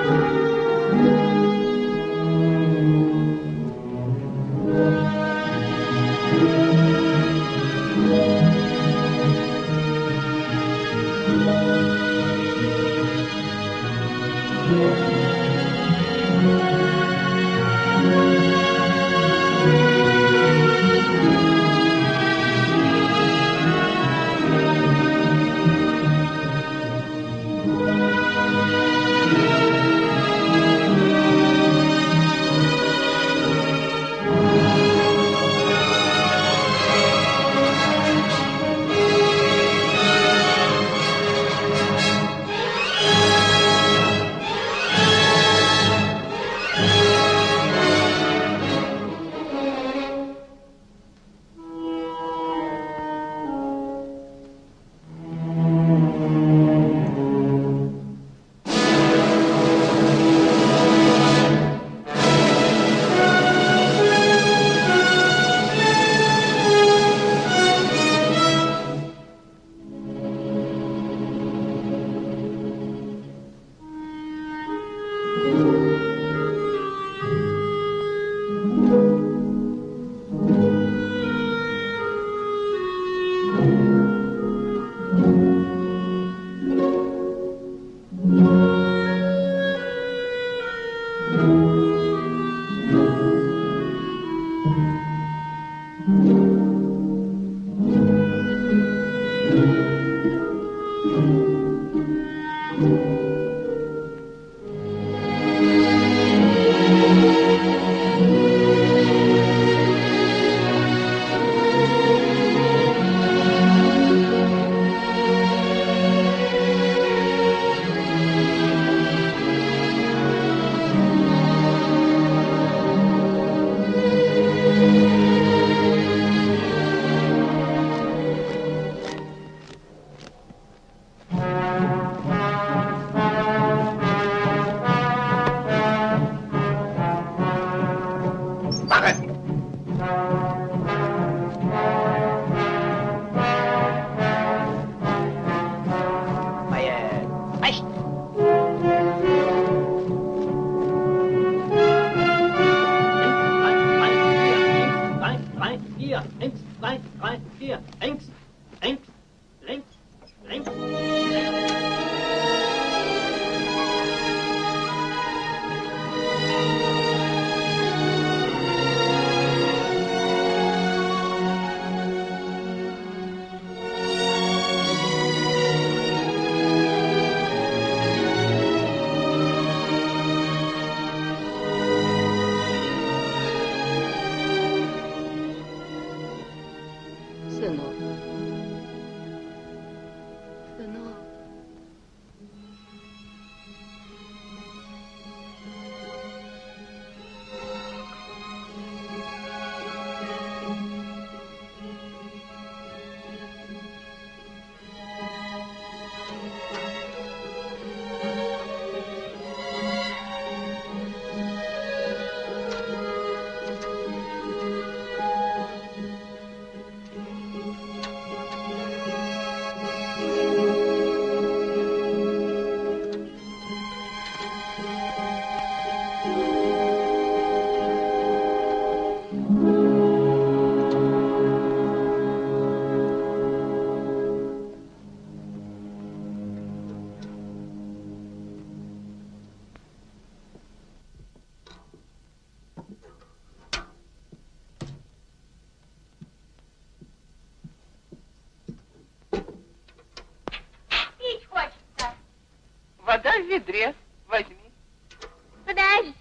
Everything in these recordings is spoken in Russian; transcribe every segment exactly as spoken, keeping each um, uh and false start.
Вода в ведре. Возьми. Подождите.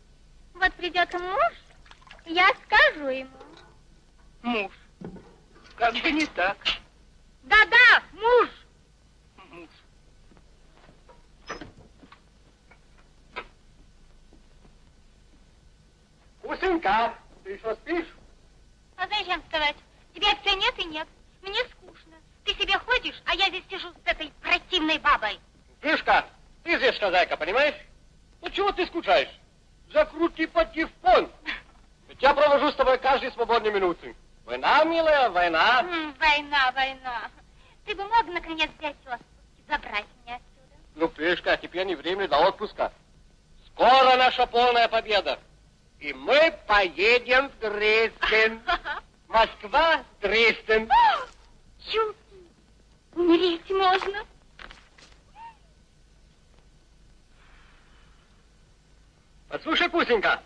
Вот придет муж, я скажу ему. Муж. Как бы не так. Да-да, муж. Муж. Кусенька, ты что, спишь? А зачем вставать? Тебя все нет и нет. Мне скучно. Ты себе ходишь, а я здесь сижу с этой противной бабой. Пышка, ты здесь хозяйка, понимаешь? Ну чего ты скучаешь? Закрути патефон. Ведь я провожу с тобой каждые свободные минуты. Война, милая, война. М, война, война. Ты бы мог, наконец, взять отпуск и забрать меня отсюда? Ну, Пышка, теперь не время для отпуска. Скоро наша полная победа. И мы поедем в Дрезден. Москва, Дрезден. Чудо. Умереть можно. Послушай, Пусенька.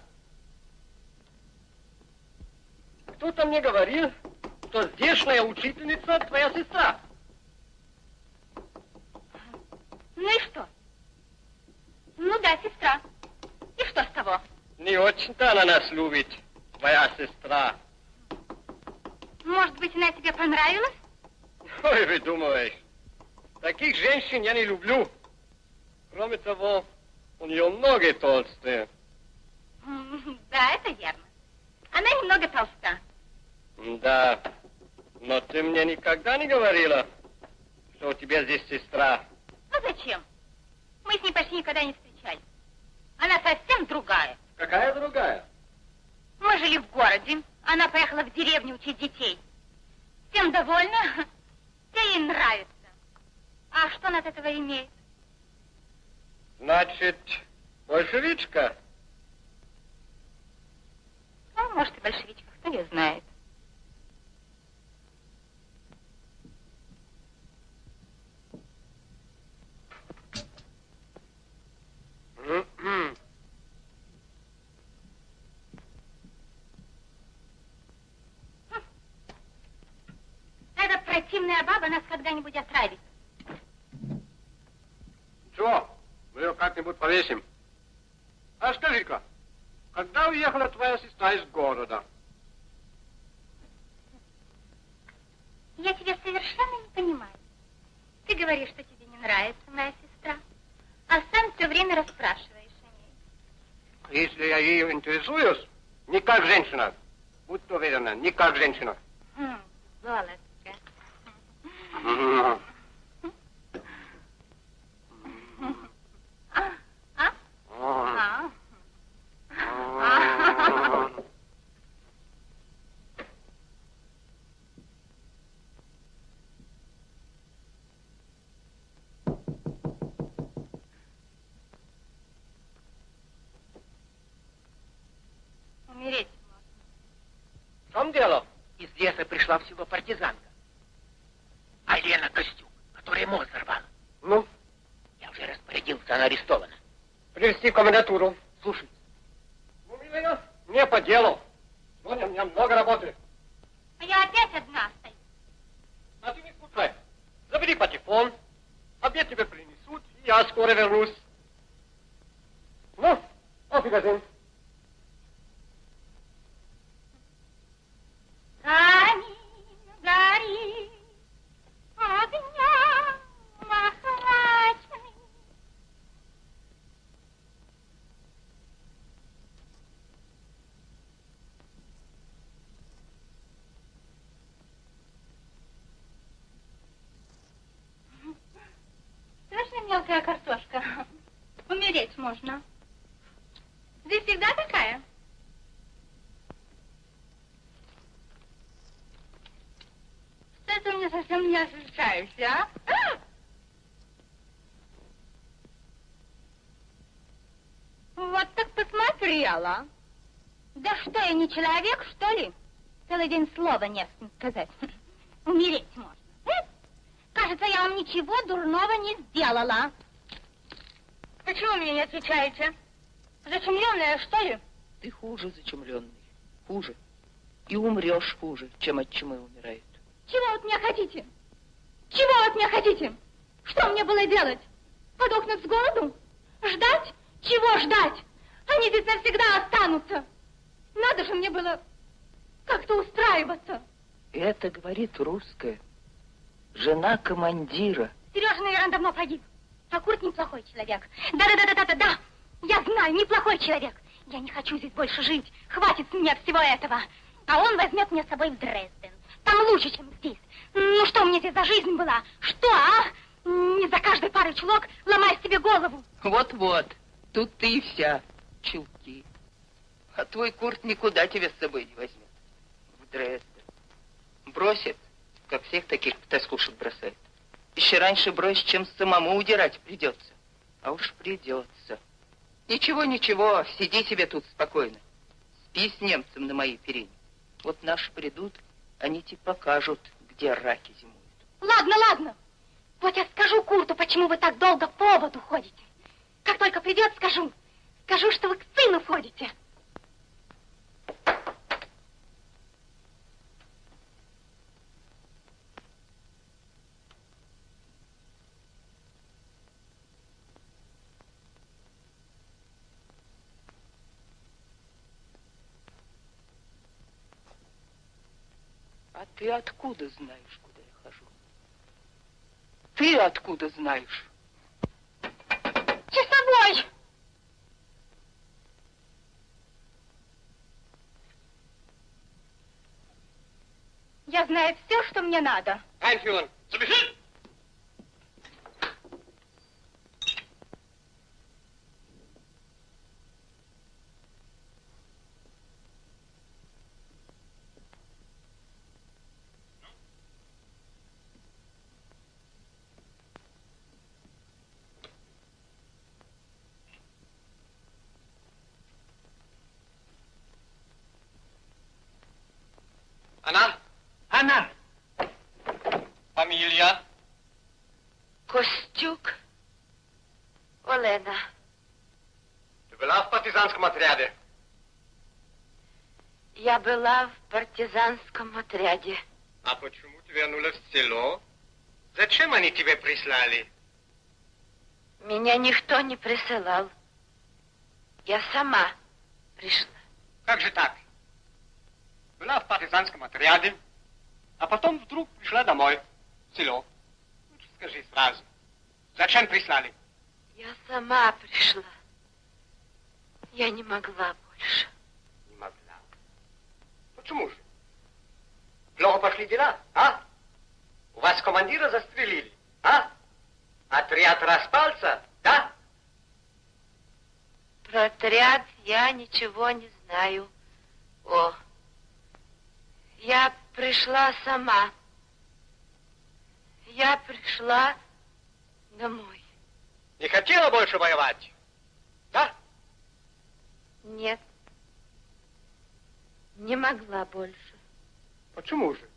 Кто-то мне говорил, что здешняя учительница твоя сестра. Ну и что? Ну да, сестра. И что с того? Не очень-то она нас любит, твоя сестра. Может быть, она тебе понравилась? Ой, выдумываешь. Таких женщин я не люблю. Кроме того, у нее ноги толстые. Да, это верно. Она немного толста. Да, но ты мне никогда не говорила, что у тебя здесь сестра. Ну зачем? Мы с ней почти никогда не встречались. Она совсем другая. Какая другая? Мы жили в городе. Она поехала в деревню учить детей. Всем довольна. Все ей нравится. А что она от этого имеет? Значит, большевичка? Ну, может, и большевичка, кто ее знает. Эта противная баба нас когда-нибудь отравит. Чего? Мы ее как-нибудь повесим. А скажи-ка, когда уехала твоя сестра из города? Я тебя совершенно не понимаю. Ты говоришь, что тебе не нравится моя сестра, а сам все время расспрашиваешь о ней. Если я ее интересуюсь, не как женщина. Будь уверена, не как женщина. Хм, Золотко. Mm-hmm. А? А? А. А? Умереть можно. В чем дело? Из леса пришла в село партизанка. А Лена Костюк, которая мост взорвала. Ну? Я уже распорядился, она арестована. Привезти в комендатуру. Слушай. Ну, милая, мне по делу. Сегодня у меня много работы. А я опять одна остаюсь. А ты не скучай. Забери патефон. Обед тебе принесут, и я скоро вернусь. Ну, auf Wiedersehen. Камин горит, огнем охваченный. Точно мелкая картошка? Умереть можно. Ты всегда такая? Что ты мне совсем не ощущаешься, а? Вот так посмотрела. Да что, я не человек, что ли? Целый день слова не с кем сказать. Умереть можно. Кажется, я вам ничего дурного не сделала. Почему мне не отвечаете? Зачумленная, что ли? Ты хуже зачумленный. Хуже. И умрешь хуже, чем от чумы умирают. Чего вы от меня хотите? Чего вы от меня хотите? Что мне было делать? Подохнуть с голоду? Ждать? Чего ждать? Они здесь навсегда останутся. Надо же мне было как-то устраиваться. Это говорит русская. Жена командира. Сережа, наверное, давно погиб. А Курт неплохой человек. Да-да-да-да-да-да. Я знаю, неплохой человек. Я не хочу здесь больше жить. Хватит с меня всего этого. А он возьмет меня с собой в Дрезден. Там лучше, чем здесь. Ну, что у меня здесь за жизнь была? Что, а? Не за каждой парой чулок ломай себе голову. Вот-вот. Тут ты и вся. Чулки. А твой Курт никуда тебя с собой не возьмет. В Дрезден. Бросит, как всех таких потаскушек бросает. Еще раньше брось, чем самому удирать придется. А уж придется. Ничего, ничего, сиди себе тут спокойно. Спи с немцем на моей перине. Вот наши придут, они тебе покажут, где раки зимуют. Ладно, ладно. Вот я скажу Курту, почему вы так долго по воду ходите. Как только придет, скажу. Скажу, что вы к сыну ходите. А ты откуда знаешь, куда я хожу? Ты откуда знаешь? Часовой! Я знаю все, что мне надо. Einführen. Zu Befehl! Anna? Она. Familia? Костюк. Олена. Ты была в партизанском отряде? Я была в партизанском отряде. А почему ты вернулась в село? Зачем они тебе прислали? Меня никто не присылал. Я сама пришла. Как же так? Была в партизанском отряде, а потом вдруг пришла домой, в село. Лучше скажи сразу. Зачем прислали? Я сама пришла. Я не могла больше. Не могла. Почему же? Плохо пошли дела, а? У вас командира застрелили, а? Отряд распался, да? Про отряд я ничего не знаю. О, я пришла сама. Я пришла домой. Не хотела больше воевать, да? Нет. Не могла больше. Почему же?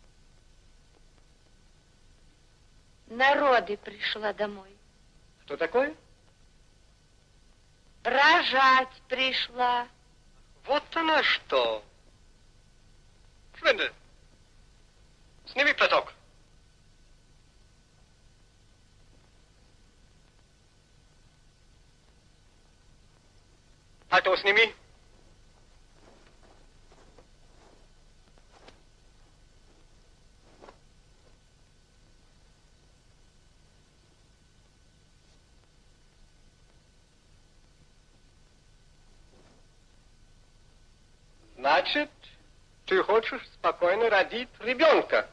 Народы пришла домой. Что такое? Рожать пришла. Вот она что. Швендель, сними платок. Пальто сними. Значит, ты хочешь спокойно родить ребенка?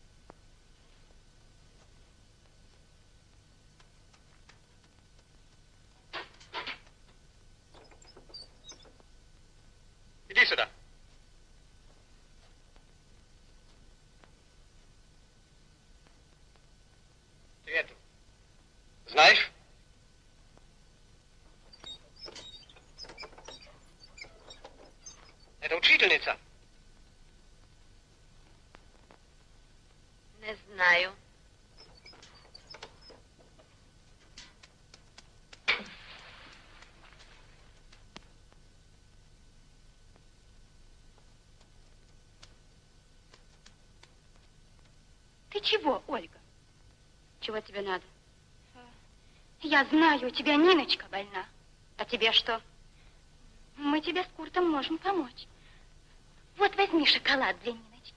Иди сюда. Ты эту знаешь? Это учительница. Не знаю. Ты чего, Ольга? Чего тебе надо? Я знаю, у тебя Ниночка больна. А тебе что? Мы тебе с Куртом можем помочь. Вот возьми шоколад для Ниночки.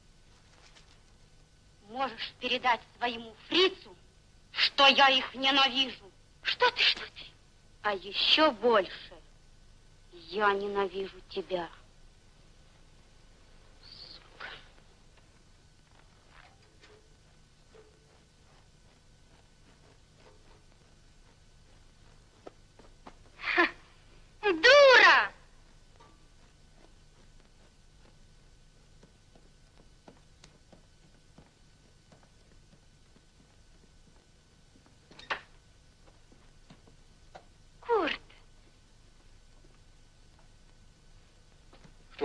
Можешь передать своему фрицу, что я их ненавижу. Что ты, что ты? А еще больше я ненавижу тебя. Сука. Ха, дура! Курт,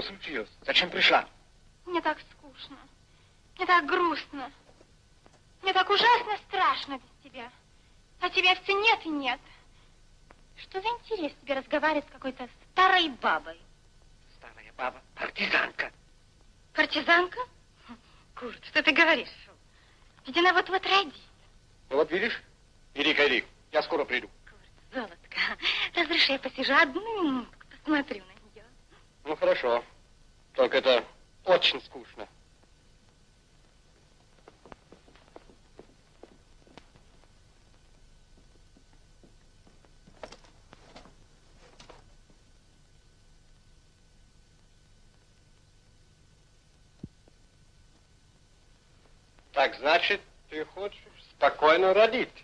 Что случилось? Зачем пришла? Мне так скучно. Мне так грустно. Мне так ужасно страшно без тебя. А тебя все нет и нет. Что за интерес тебе разговаривать с какой-то старой бабой? Старая баба, партизанка. Партизанка? Курт, что ты говоришь? Ведь она вот-вот родит. Ну вот видишь? Иди-ка, иди. Я скоро приду. Курт, золотко, разреши, я посижу одну минутку, посмотрю на нее. Ну, хорошо. Только это очень скучно. Так значит, ты хочешь спокойно родить.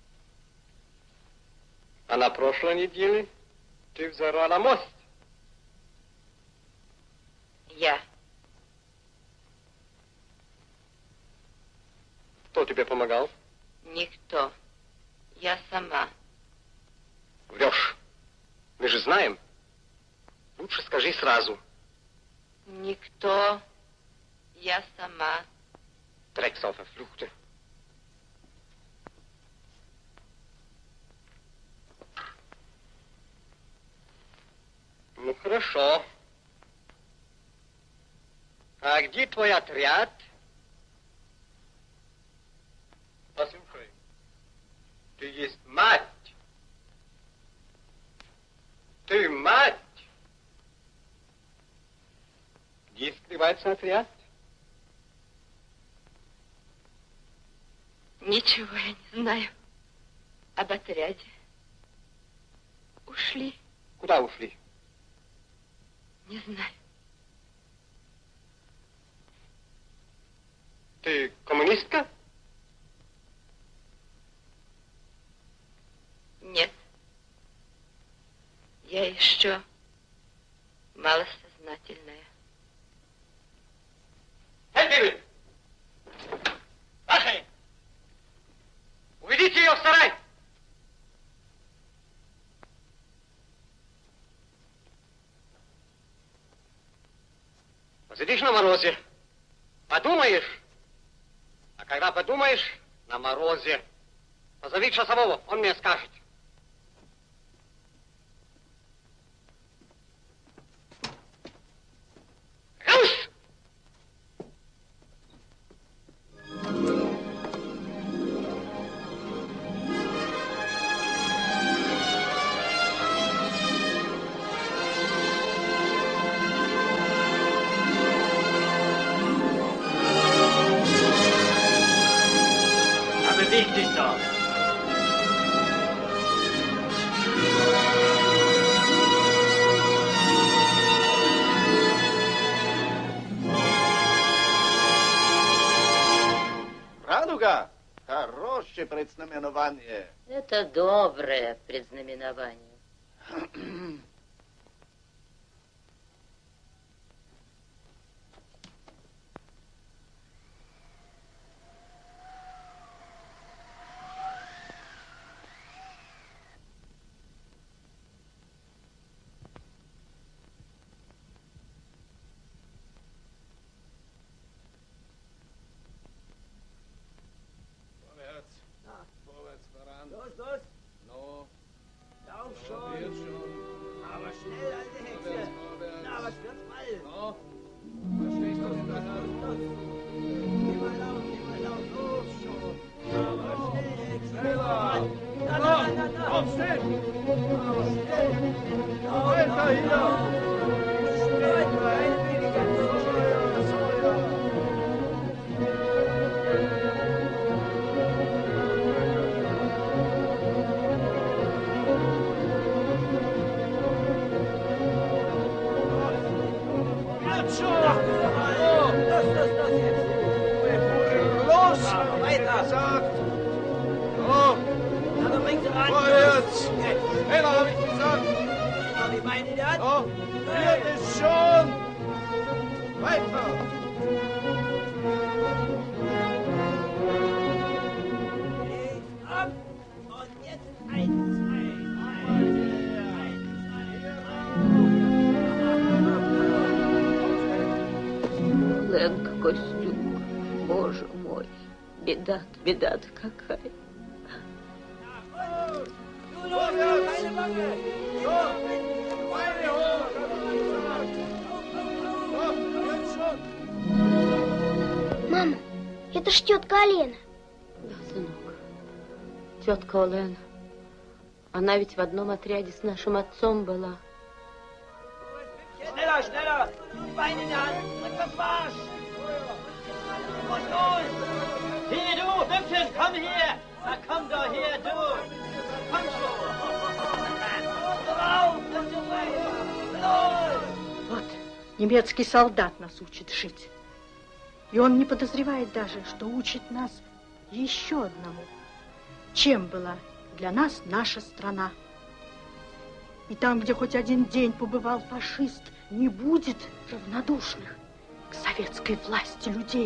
А на прошлой неделе ты взорвала мост. Я. Кто тебе помогал? Никто. Я сама. Врешь. Мы же знаем. Лучше скажи сразу. Никто. Я сама. Drecksau verfluchte. Ну, хорошо. А где твой отряд? Послушай, ты есть мать. Ты мать. Где скрывается отряд? Ничего я не знаю об отряде. Ушли. Куда ушли? Не знаю. Ты коммунистка? Нет. Я еще малосознательная. Хельберг! Ваши! Уведите ее в сарай! Посидишь на морозе, подумаешь. А когда подумаешь, на морозе, позови часового, он мне скажет. Рус! Beweg dich doch! Радуга! Хорошее предзнаменование. Это доброе предзнаменование. Беда-то, беда-то какая. Мама, это ж тетка Алена. Да, сынок. Тетка Олена. Она ведь в одном отряде с нашим отцом была. Schneller, schneller! Die Beine in die Hand! Drück das Marsch! Los, los! Hier, du, Büppchen, komm her! Na, komm doch her, du! Komm schon! Rauf, los! Вот, немецкий солдат нас учит жить. И он не подозревает даже, что учит нас еще одному. Чем была для нас наша страна? И там, где хоть один день побывал фашист, не будет равнодушных к советской власти людей.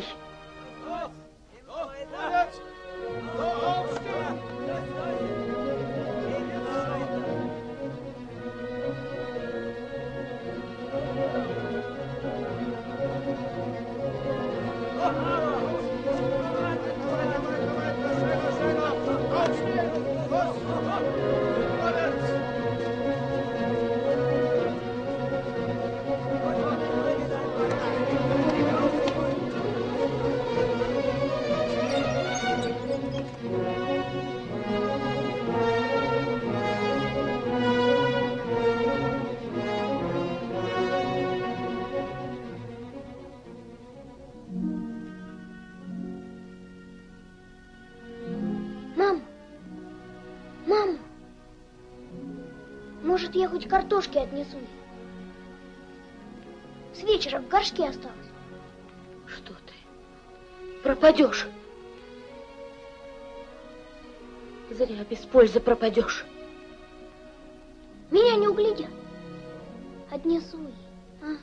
Может, я хоть картошки отнесу? С вечера в горшке осталось. Что ты? Пропадешь. Зря без пользы пропадешь. Меня не углядят. Отнесу ей, а?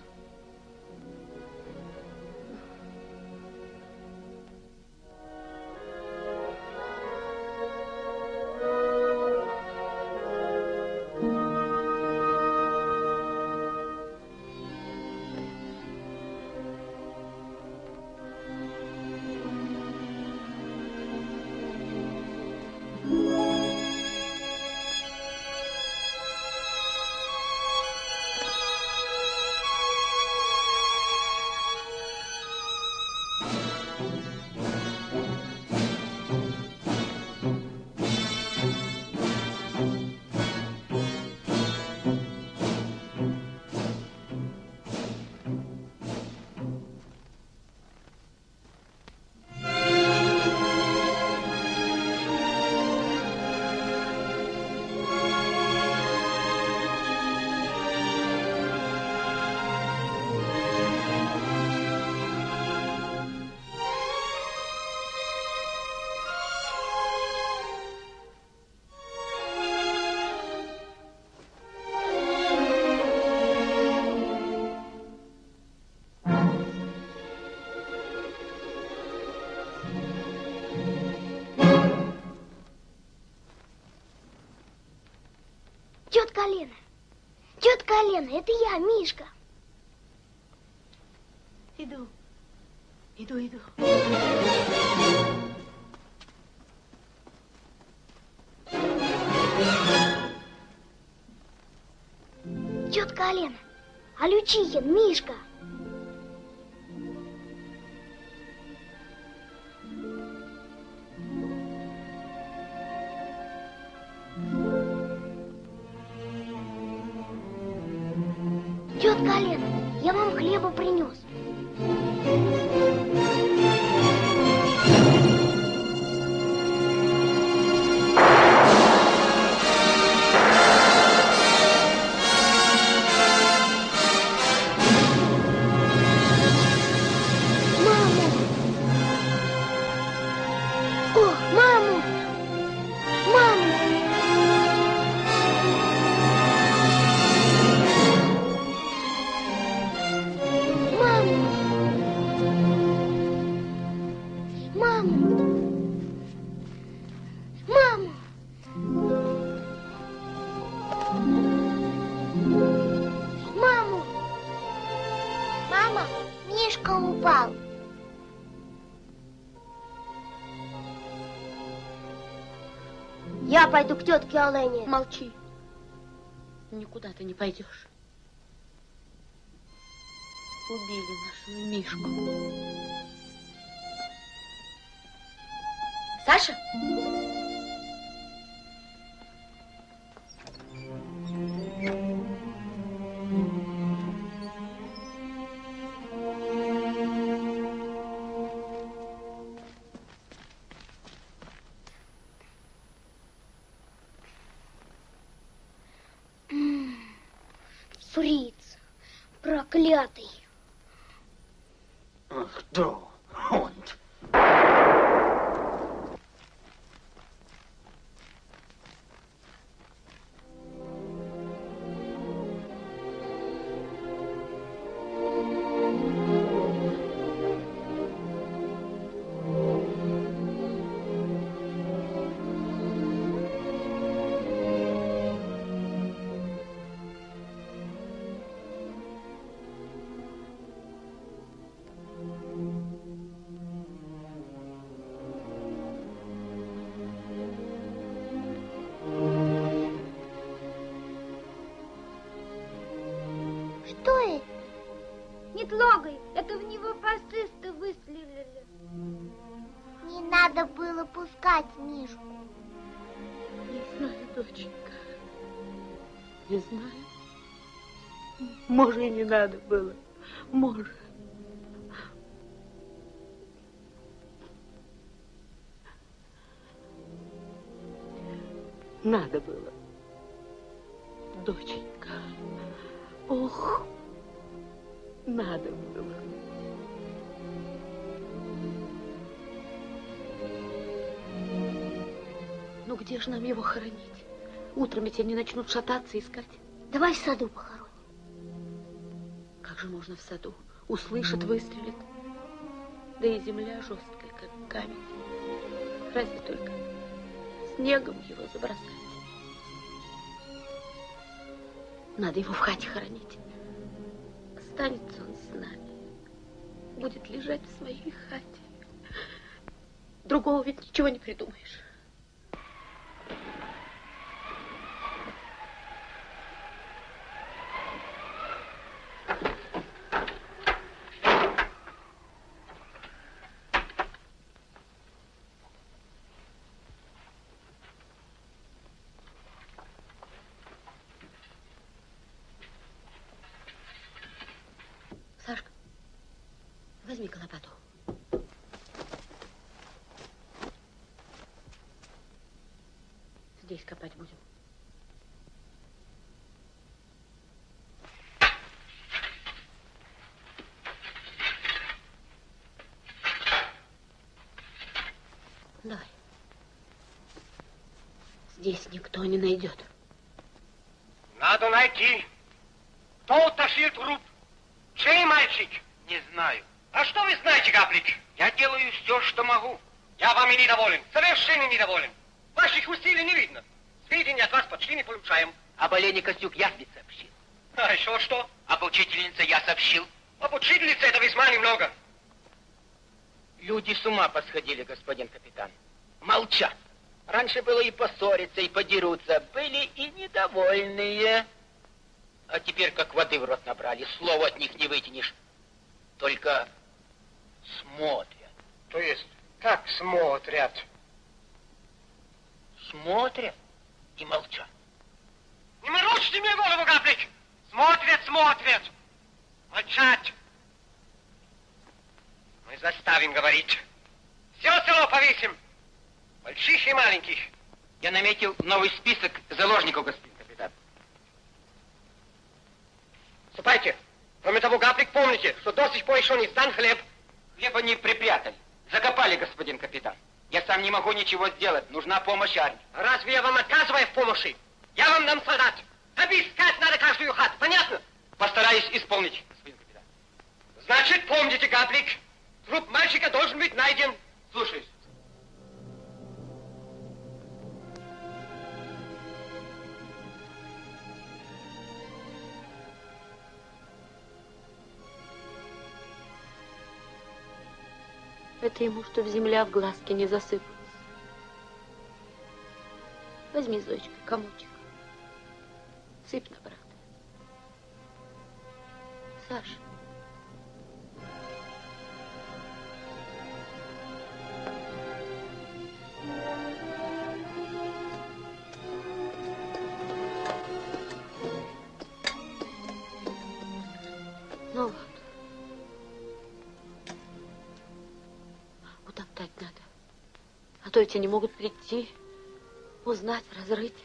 Тетка Алена, тетка Алена, это я, Мишка. Иду, иду, иду. Тетка Алена, Алючихин, Мишка. Тетка Алена, я вам хлеба принес. Я пойду к тетке Олене. Молчи. Никуда ты не пойдешь. Убили нашего Мишку. Саша? Фриц, проклятый. Ах, да, он. Что это? Не трогай, это в него фашисты выстрелили. Не надо было пускать Мишку. Не знаю, доченька. Не знаю. Может, и не надо было. Может. Надо было. Доченька. Ох, надо было. Ну где же нам его хоронить? Утром ведь они начнут шататься и искать. Давай в саду похороним. Как же можно в саду? Услышат, выстрелят. Да и земля жесткая, как камень. Разве только снегом его забросать. Надо его в хате хоронить. Останется он с нами. Будет лежать в своей хате. Другого ведь ничего не придумаешь. Сашка, возьми-ка лопату. Здесь копать будем. Давай. Здесь никто не найдет. Надо найти. Кто утащил труп? Чей мальчик? Не знаю. А что вы знаете, Гаплик? Я делаю все, что могу. Я вами недоволен. Совершенно недоволен. Ваших усилий не видно. Сведения от вас почти не получаем. Об Олене Костюк я тебе сообщил. А еще что? Об учительнице я сообщил. Об учительнице это весьма немного. Люди с ума посходили, господин капитан. Молчат. Раньше было и поссориться, и подерутся. Были и недовольные. А теперь как воды в рот набрали. Слова от них не вытянешь. Только смотрят. То есть, как смотрят? Смотрят и молчат. Не морочьте мне голову, Гаплик! Смотрят, смотрят. Молчать. Мы заставим говорить. Все село повесим. Больших и маленьких. Я наметил новый список заложников, господин капитан. Ступайте. Кроме того, Гаплик, помните, что до сих пор еще не сдан хлеб. Хлеб они припрятали. Закопали, господин капитан. Я сам не могу ничего сделать. Нужна помощь армии. Разве я вам отказываю в помощи? Я вам дам солдат. Обыскать надо каждую хату. Понятно? Постараюсь исполнить, господин капитан. Значит, помните, Гаплик, труп мальчика должен быть найден. Слушаюсь. Это ему, чтоб земля в глазки не засыпалась. возьми, Зоечка, комочек. Сыпь на брата. Саша. Ну ладно. Утоптать надо. А то эти не могут прийти, узнать, разрыть.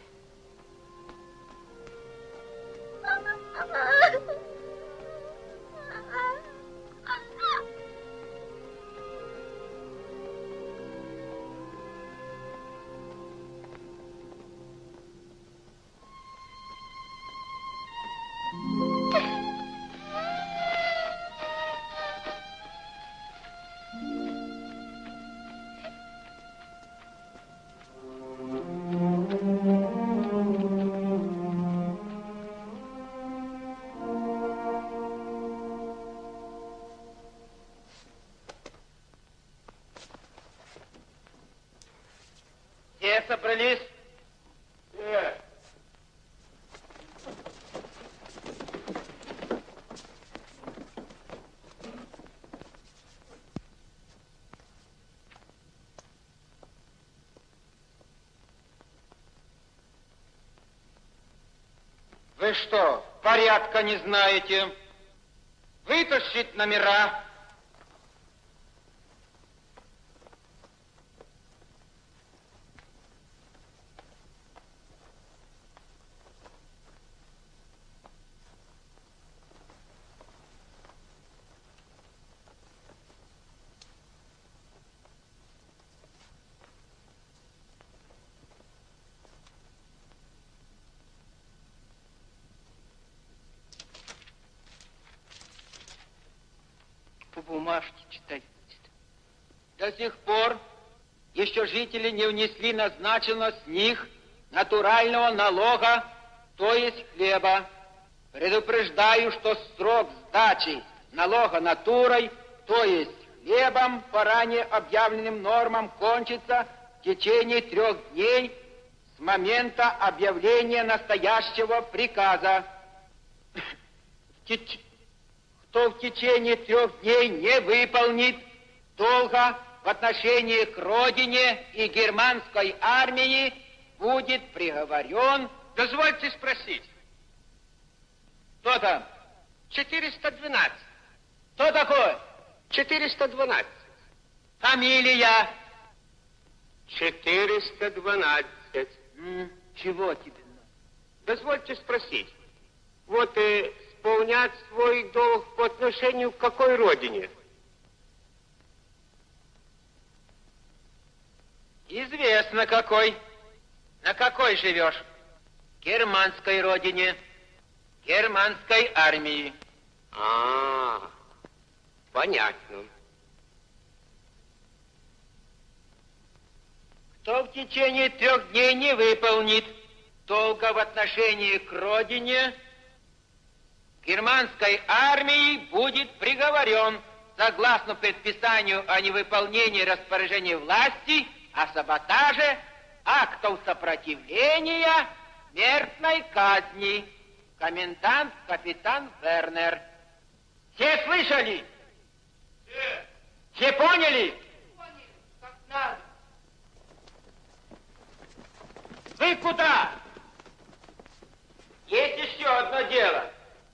Собрались? Нет. Вы что, порядка не знаете? Вытащить номера. Бумажки читать будет. До сих пор еще жители не внесли назначенного с них натурального налога, то есть хлеба. Предупреждаю, что срок сдачи налога натурой, то есть хлебом, по ранее объявленным нормам, кончится в течение трех дней с момента объявления настоящего приказа. Кто в течение трех дней не выполнит долга в отношении к родине и германской армии, будет приговорен. Дозвольте спросить. Кто там? четыреста двенадцать. Кто такой? четыреста двенадцать. Фамилия? четыреста двенадцать. М, чего тебе надо? Дозвольте спросить. Вот и исполнять свой долг по отношению к какой родине? Известно какой. На какой живешь? Германской родине. Германской армии. А, понятно. Кто в течение трех дней не выполнит долга в отношении к родине, германской армии, будет приговорен согласно предписанию о невыполнении распоряжений власти, о саботаже, актов сопротивления, смертной казни. Комендант капитан Вернер. Все слышали? Все. Все поняли? Поняли, как надо. Вы куда? Есть еще одно дело.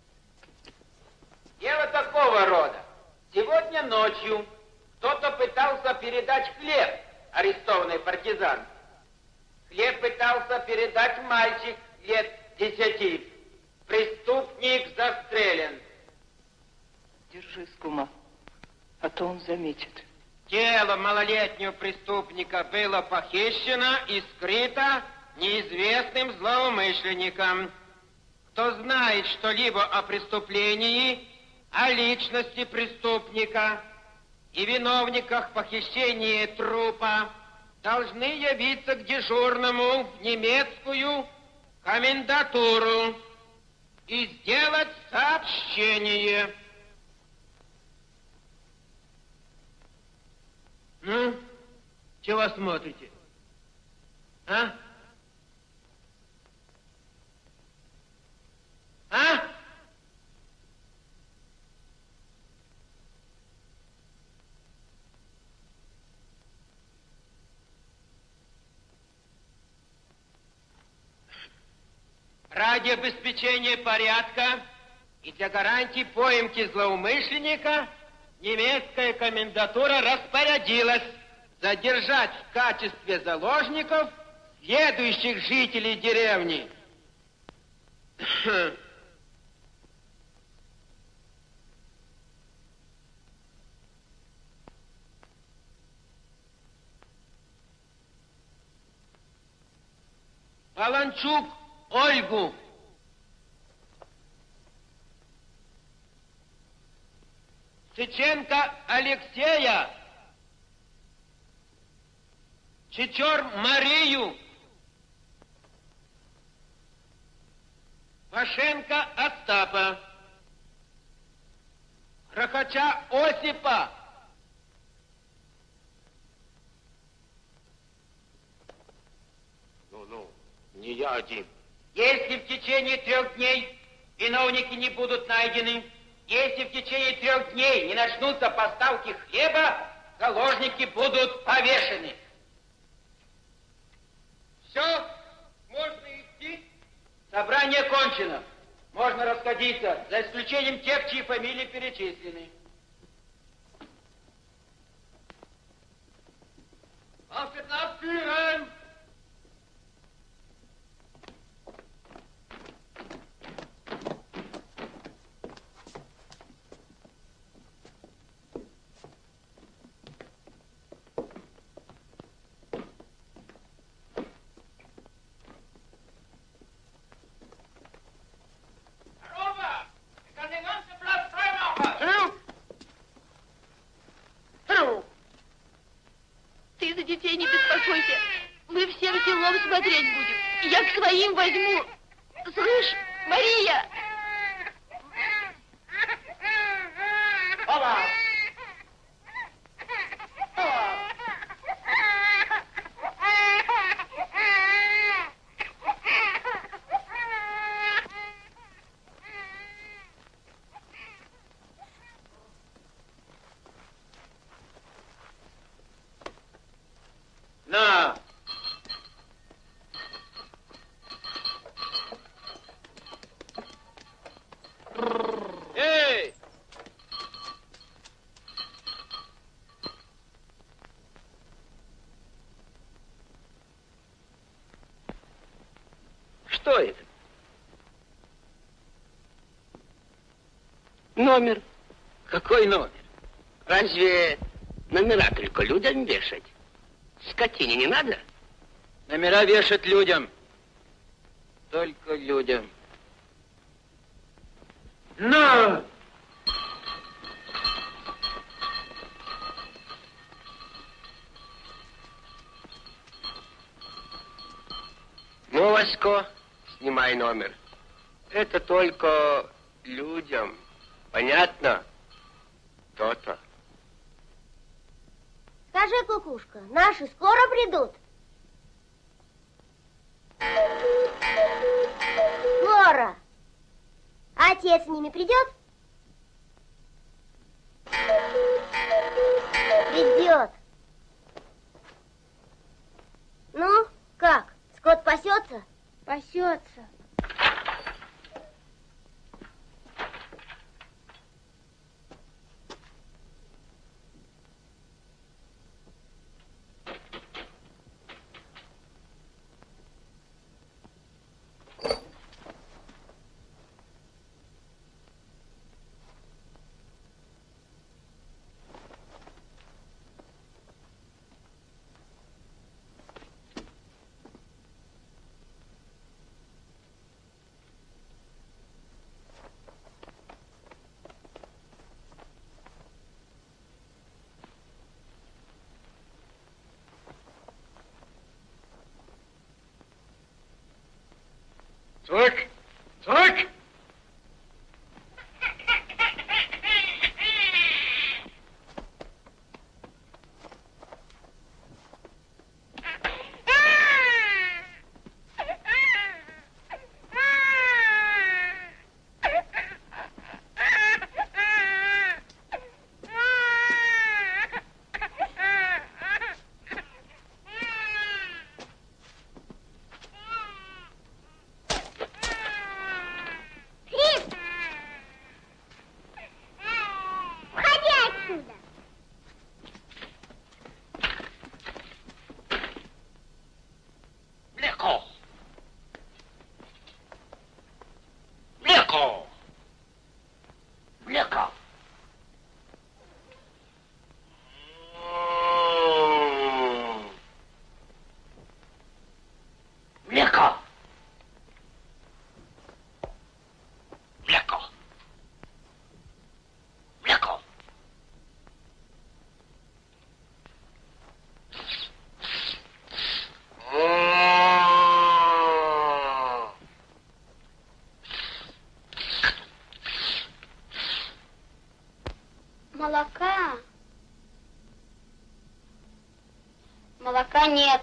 Дело такого рода. Сегодня ночью кто-то пытался передать хлеб арестованной партизан. Хлеб пытался передать мальчик лет десяти. Преступник застрелен. Держись, кума, а то он заметит. Тело малолетнего преступника было похищено и скрыто неизвестным злоумышленником. Кто знает что-либо о преступлении, о личности преступника и виновниках похищения трупа, должны явиться к дежурному в немецкую комендатуру и сделать сообщение. Ну, чего смотрите? А? ради обеспечения порядка и для гарантии поимки злоумышленника немецкая комендатура распорядилась задержать в качестве заложников следующих жителей деревни. Полончук Ольгу. Сыченко Алексея. Чечор Марию. Пашенко Остапа. Рахача Осипа. Ну-ну, не я один. Если в течение трех дней виновники не будут найдены, если в течение трех дней не начнутся поставки хлеба, заложники будут повешены. Все, можно идти. Собрание кончено. Можно расходиться, за исключением тех, чьи фамилии перечислены. Waffen abführen! Ты за детей не беспокойся. Мы всем селом смотреть будем. Я к своим возьму. Слышь, Мария! Оба! На! Эй! Что это? Номер. Какой номер? Разве номера только людям вешать? Скотине не надо? Номера вешать людям. Только людям. На! Ну, Васько, снимай номер. Это только людям. Понятно? То-то. Скажи, кукушка, наши скоро придут? Скоро. А отец с ними придет? Придет. Ну, как? Скот пасется? Пасется. Zurück! Zurück! молока? Молока нет.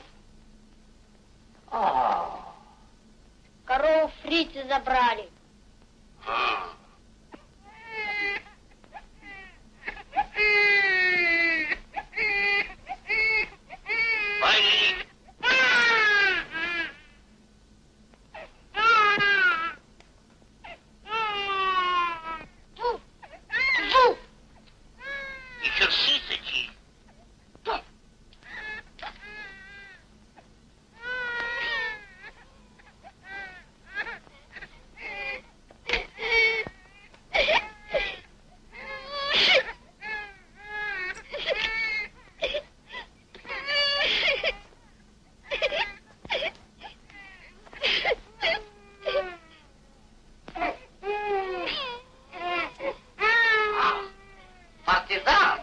А. Корову фрицы забрали. А. Пойми. Фу! Фу! И черсисочи. Партизан!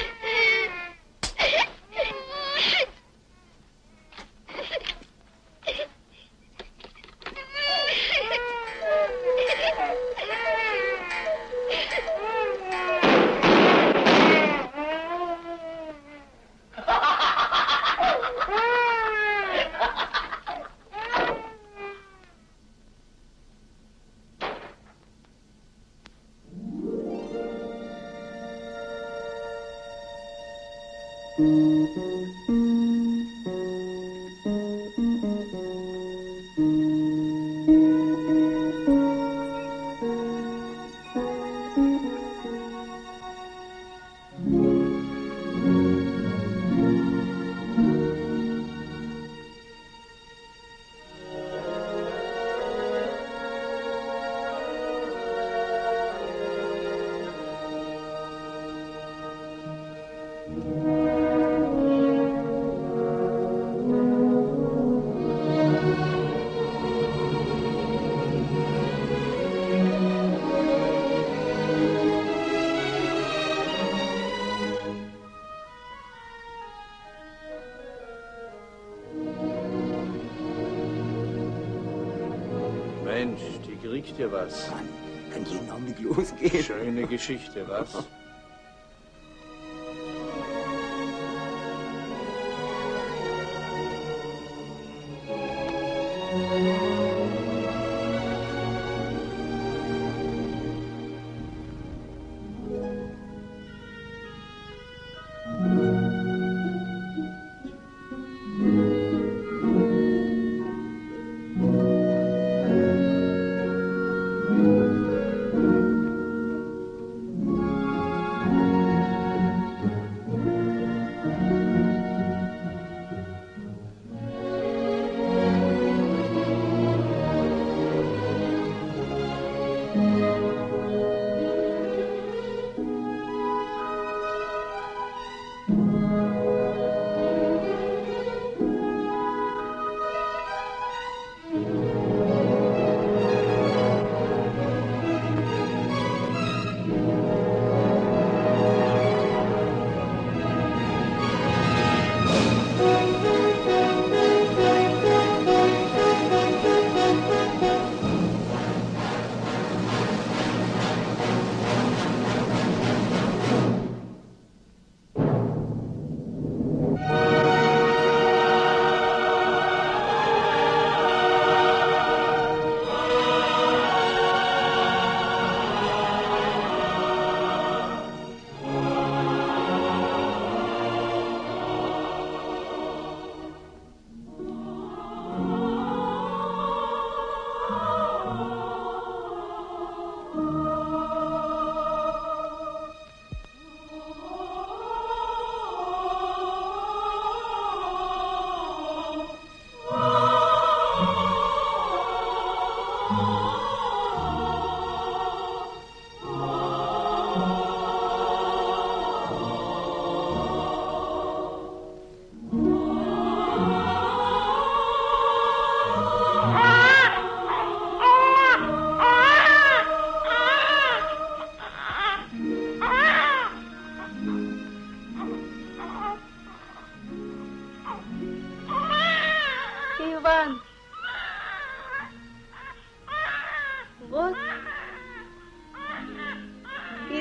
Mensch, die kriegt dir was. Mann, kann jeden Augenblick losgehen. Schöne Geschichte, was?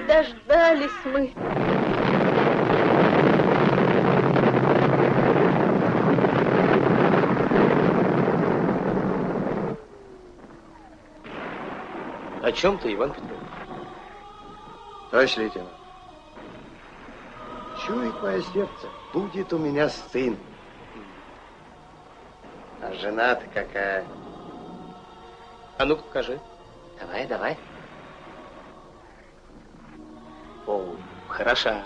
Дождались мы. О чем ты, Иван Петрович? Товарищ лейтенант, чует мое сердце, будет у меня сын. А жена-то какая? А ну-ка покажи. Давай, давай. О, хороша.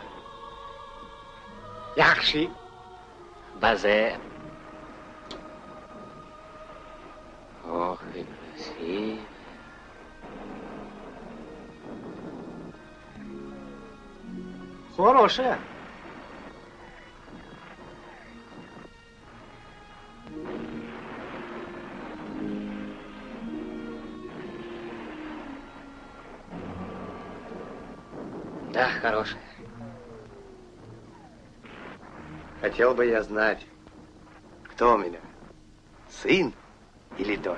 Яхши. Базе. Ох, и красиво. Хорошая. Да, хорошая. Хотел бы я знать, кто у меня, сын или дочь?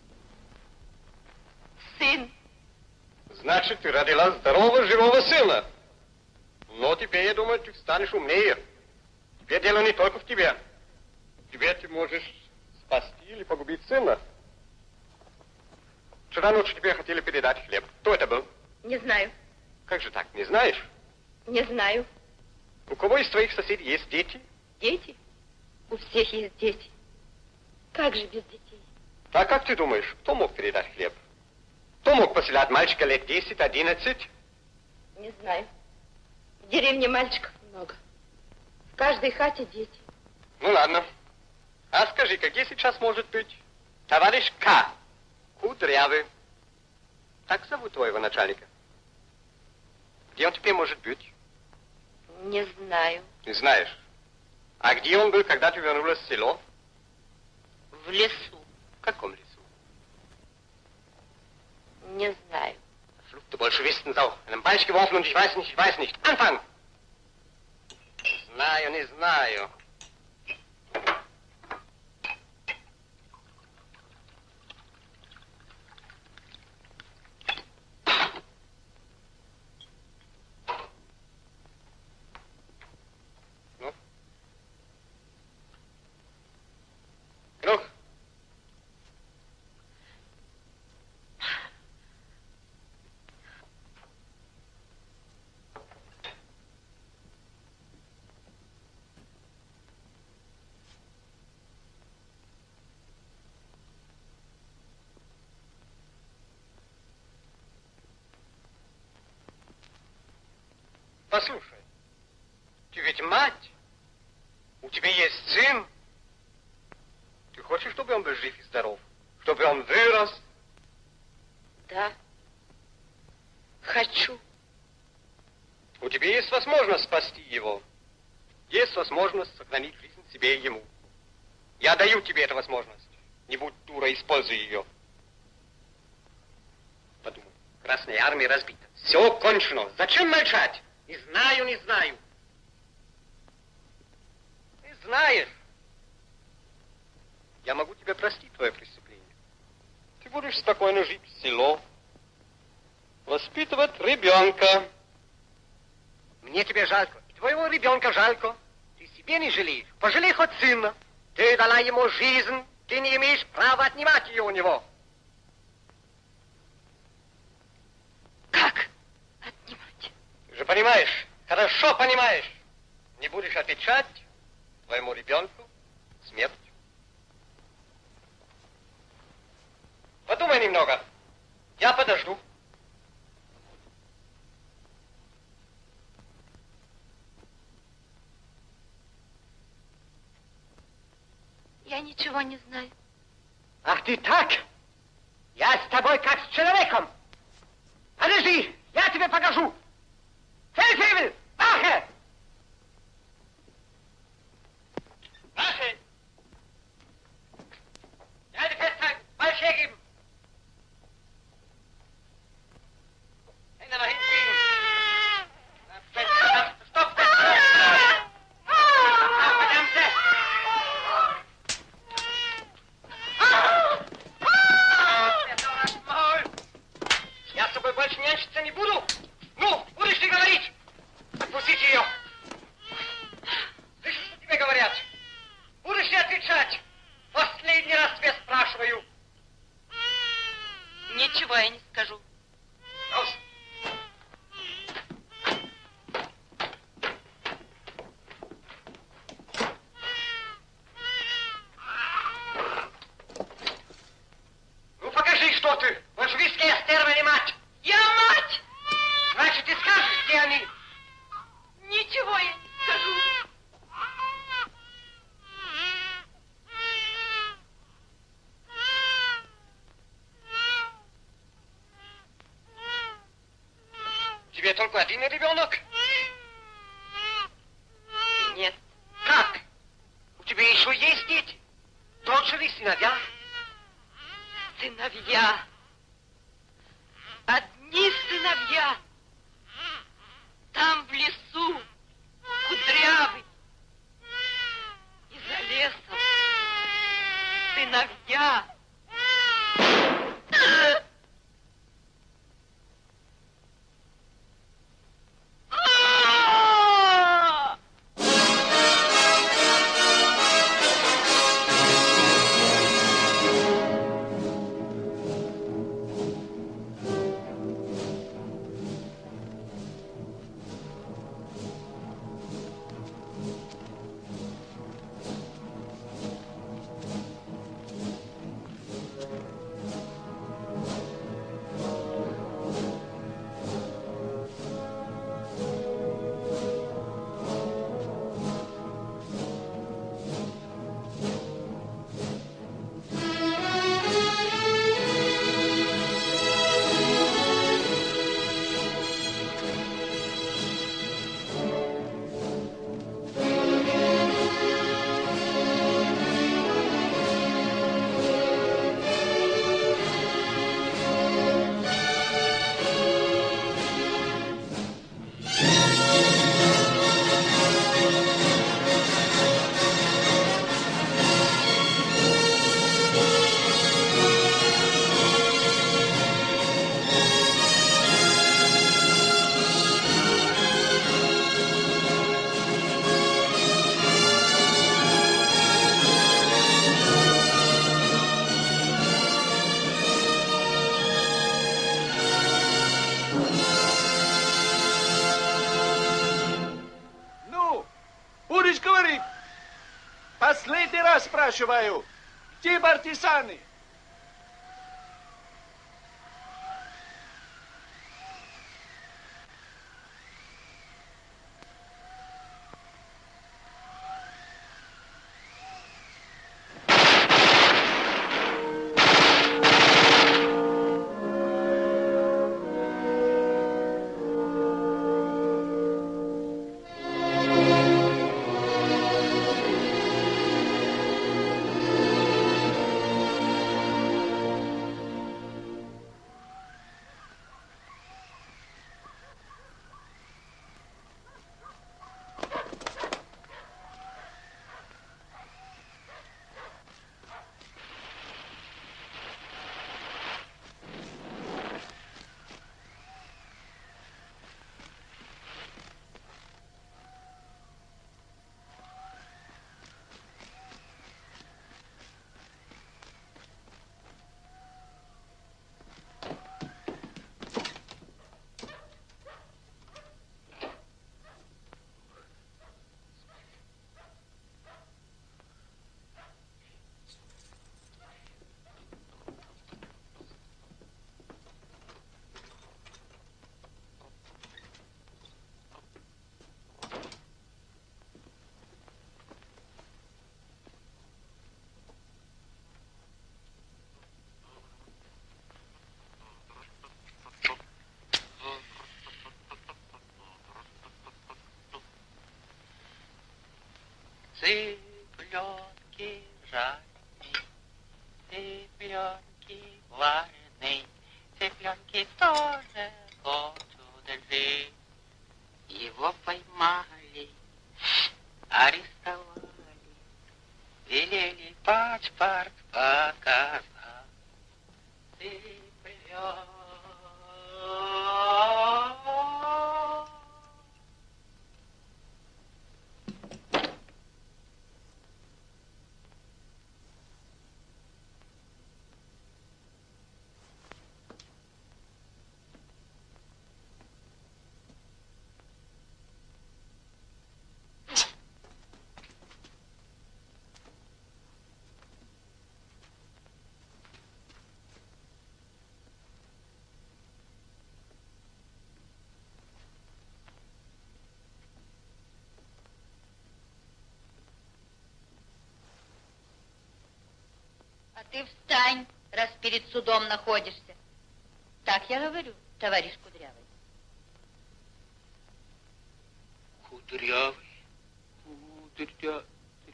Сын. Значит, ты родила здорового, живого сына. Но теперь, я думаю, ты станешь умнее. Теперь дело не только в тебе. Теперь ты можешь спасти или погубить сына. Вчера ночью тебе хотели передать хлеб. Кто это был? Не знаю. Как же так, не знаешь? Не знаю. У кого из твоих соседей есть дети? Дети? У всех есть дети. Как же без детей? А как ты думаешь, кто мог передать хлеб? Кто мог поселять мальчика лет десять-одиннадцать? Не знаю. В деревне мальчиков много. В каждой хате дети. Ну ладно. А скажи-ка, где сейчас может быть товарищ К? Кудрявый. Так зовут твоего начальника? Где он теперь может быть? Не знаю. Не знаешь. А где он был, когда ты вернулась в село? В лесу. В каком лесу? Не знаю. Flug, du Bolschewistensau. Einen Balch geworfen und ich weiß nicht, ich weiß nicht. Anfang! Знаю, не знаю. Ну? Ну? Послушай, ты ведь мать, у тебя есть сын. Ты хочешь, чтобы он был жив и здоров? Чтобы он вырос? Да. Хочу. У тебя есть возможность спасти его. Есть возможность сохранить жизнь себе и ему. Я даю тебе эту возможность. Не будь дура, используй ее. Подумай, Красная Армия разбита. Все кончено. Зачем молчать? Не знаю, не знаю. Ты знаешь. Я могу тебе простить твое преступление. Ты будешь спокойно жить в село, воспитывать ребенка. Мне тебя жалко. И твоего ребенка жалко. Ты себе не жалеешь. Пожалей хоть сына. Ты дала ему жизнь. Ты не имеешь права отнимать ее у него. Как? Ты же понимаешь, хорошо понимаешь. Не будешь отвечать твоему ребенку смерть. Подумай немного. Я подожду. Я ничего не знаю. Ах ты так? Я с тобой как с человеком. Подожди, я тебе покажу. Фельдфебель, Вахе! Вахе! Я тебе festhalten, Balsch hergeben. Hände nach hinten legen. Stopp, stopp, verdammte! Я с тобой больше нянчиться не буду. Ну, будешь тебе только один ребенок? Нет. Как? У тебя еще есть дети? Дочери, сыновья? Сыновья. Одни сыновья. Там в лесу, кудрявый, и за лесом сыновья. Последний раз спрашиваю, где партизаны? Цыпленки жареные, цыпленки вареные, цыпленки тоже хотят жить. Его поймали, арестовали, велели паспорт показать. Цыпленок. А ты встань, раз перед судом находишься. Так я говорю, товарищ Кудрявый. Кудрявый, кудрявый.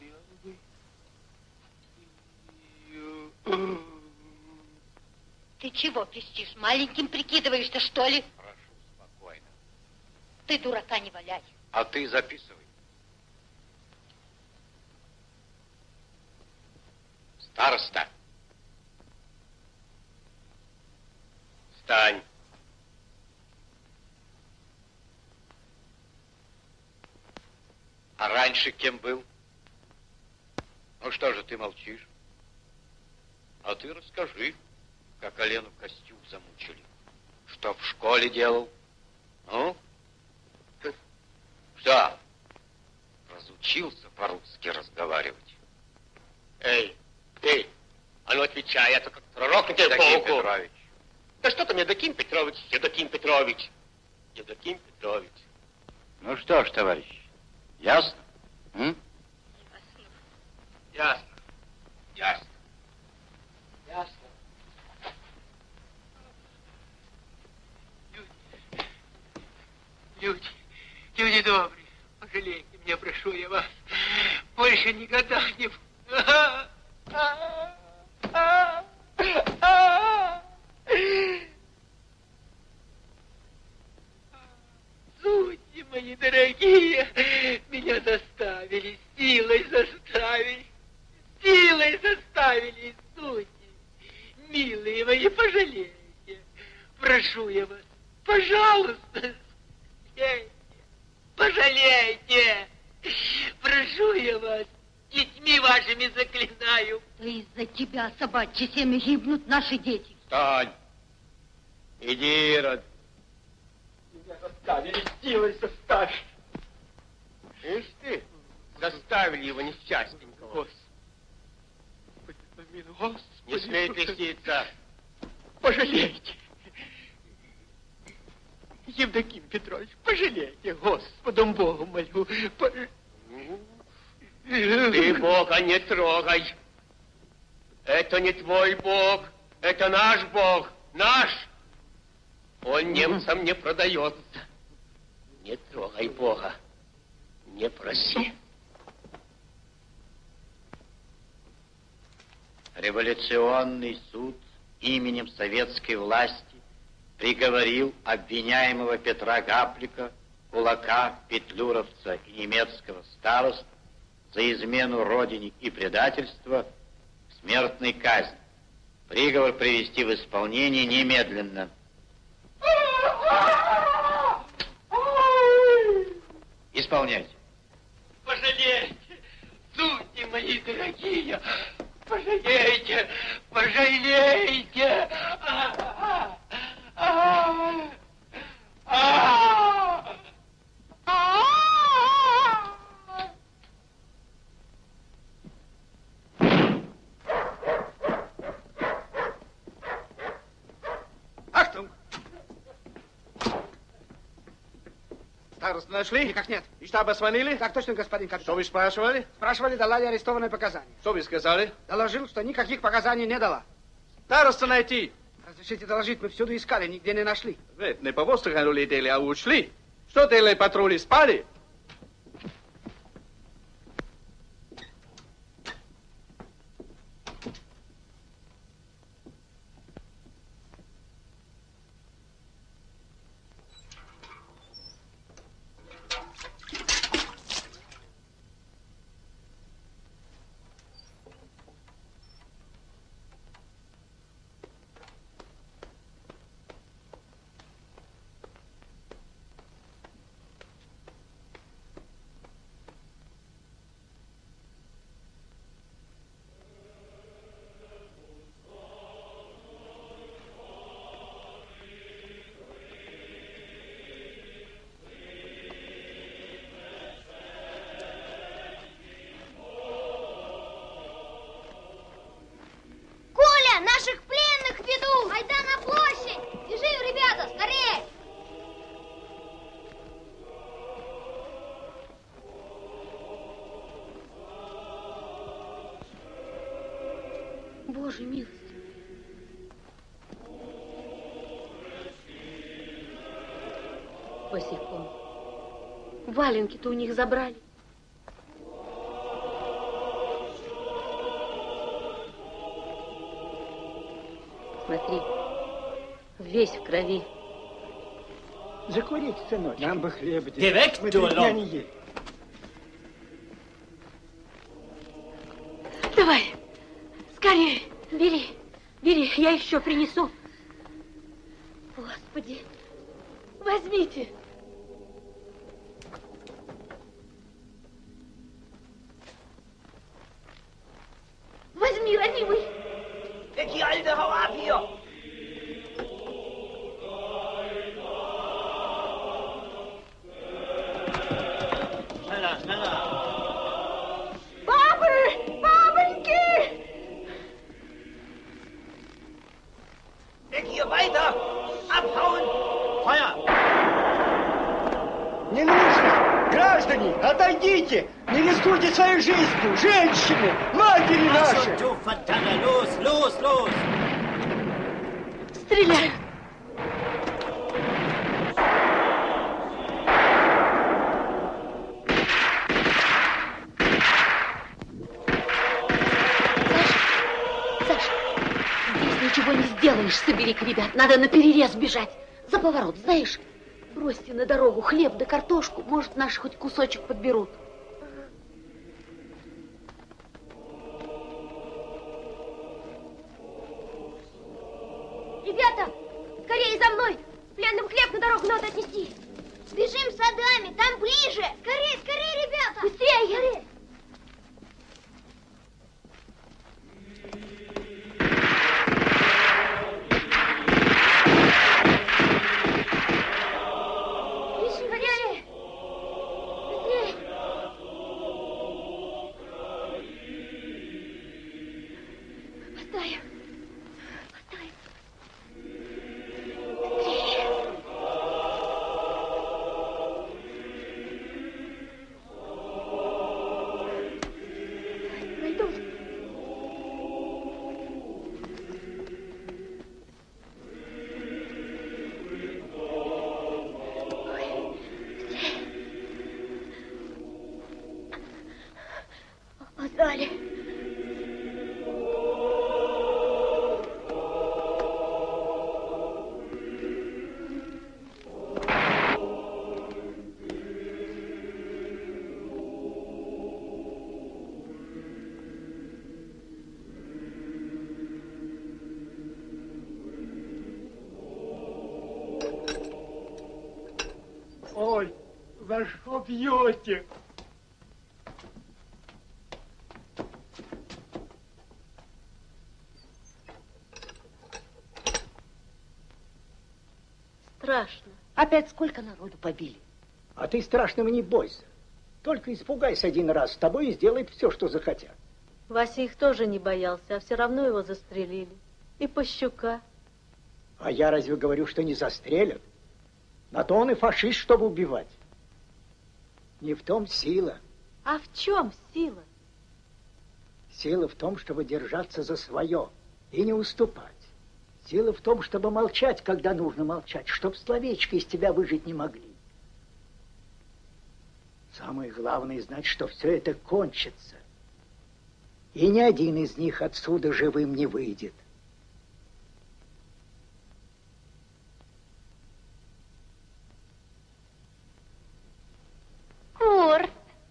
Ты чего пищишь? Маленьким прикидываешься, что ли? Прошу, спокойно. Ты дурака не валяй. А ты записывай. Староста. Встань. А раньше кем был? Ну что же ты молчишь? А ты расскажи, как Алену Костюк замучили. Что в школе делал? Ну? Что? Разучился по-русски разговаривать. Эй, ты, а ну отвечай, это как пророк на тебе по уху. Петрович. Да что там, Евдоким Петрович, Евдоким Петрович, Евдоким Петрович. Ну что ж, товарищ, ясно? М? Ясно. Ясно. Ясно. Люди, люди, люди добрые, пожалейте меня, прошу я вас, больше никогда не... Судьи мои дорогие, меня заставили, силой заставили, силой заставили, судьи. Милые мои, пожалейте, прошу я вас, пожалуйста, пожалейте, прошу я вас, детьми вашими заклинаю. Да из-за тебя, собачье семя, гибнут наши дети. Встань. Иди, Ирод. Меня заставили, силой заставили. Ишь ты, заставили его несчастненького. Господи, помилуй, Господи. Не смей креститься. Пожалейте. Евдоким Петрович, пожалейте, Господом Богом молю. Пож... Ты Бога не трогай. Это не твой Бог, это наш Бог, наш. Он немцам не продается. Не трогай Бога, не проси. Революционный суд именем советской власти приговорил обвиняемого Петра Гаплика, кулака, петлюровца и немецкого староста за измену родине и предательство к смертной казни. Приговор привести в исполнение немедленно. Исполняйте. Пожалейте, судьи мои дорогие, пожалейте, пожалейте. А, а, а, а, а. Ахтунг! Старосту нашли? Никак нет. И штаба звонили? Так точно, господин капитан. Что вы спрашивали? Спрашивали, дала ли арестованные показания. Что вы сказали? Доложил, что никаких показаний не дала. Старосту найти. Разрешите доложить, мы всюду искали, нигде не нашли. Вы не по воздуху летели, а ушли. Что делали патрули? Спали? Наших пленных ведут! Айда на площадь! Бежим, ребята, скорее! Боже милости! Босиком, Валенки-то у них забрали. Смотри, весь в крови. Закурить, сынок. Нам бы хлеб. Geh weg, Мы du три дня Lump. не ели. Давай, скорее, бери, бери, я еще принесу. Господи, возьмите. Возьми, родимый. Weg hier, Alter, hau ab hier! Schneller, schneller! Папы! Папоньки! Weg hier, weiter! Abhauen! Feuer! Не нужно! Граждане, отойдите! Не рискуйте своей жизнью! Женщины! Матери Also, наши! du Verdammter! Los, los, los! Стреляй. Ничего не сделаешь, собери-ка, ребят. Надо на перерез бежать. За поворот, знаешь? Бросьте на дорогу хлеб да картошку. Может, наши хоть кусочек подберут. Ребята, скорее за мной! Пленным хлеб на дорогу надо отнести. Бежим садами, там ближе. Скорее, скорее, ребята! Быстрее! Скорее. Опоздали. Ой, во что бьете? Страшно. Опять сколько народу побили? А ты страшного не бойся. Только испугайся один раз, с тобой и сделают все, что захотят. Вася их тоже не боялся, а все равно его застрелили. И Пащука. А я разве говорю, что не застрелят? На то он и фашист, чтобы убивать. Не в том сила. А в чем сила? Сила в том, чтобы держаться за свое и не уступать. Сила в том, чтобы молчать, когда нужно молчать, чтоб словечко из тебя выжить не могли. Самое главное знать, что все это кончится. И ни один из них отсюда живым не выйдет. Курт.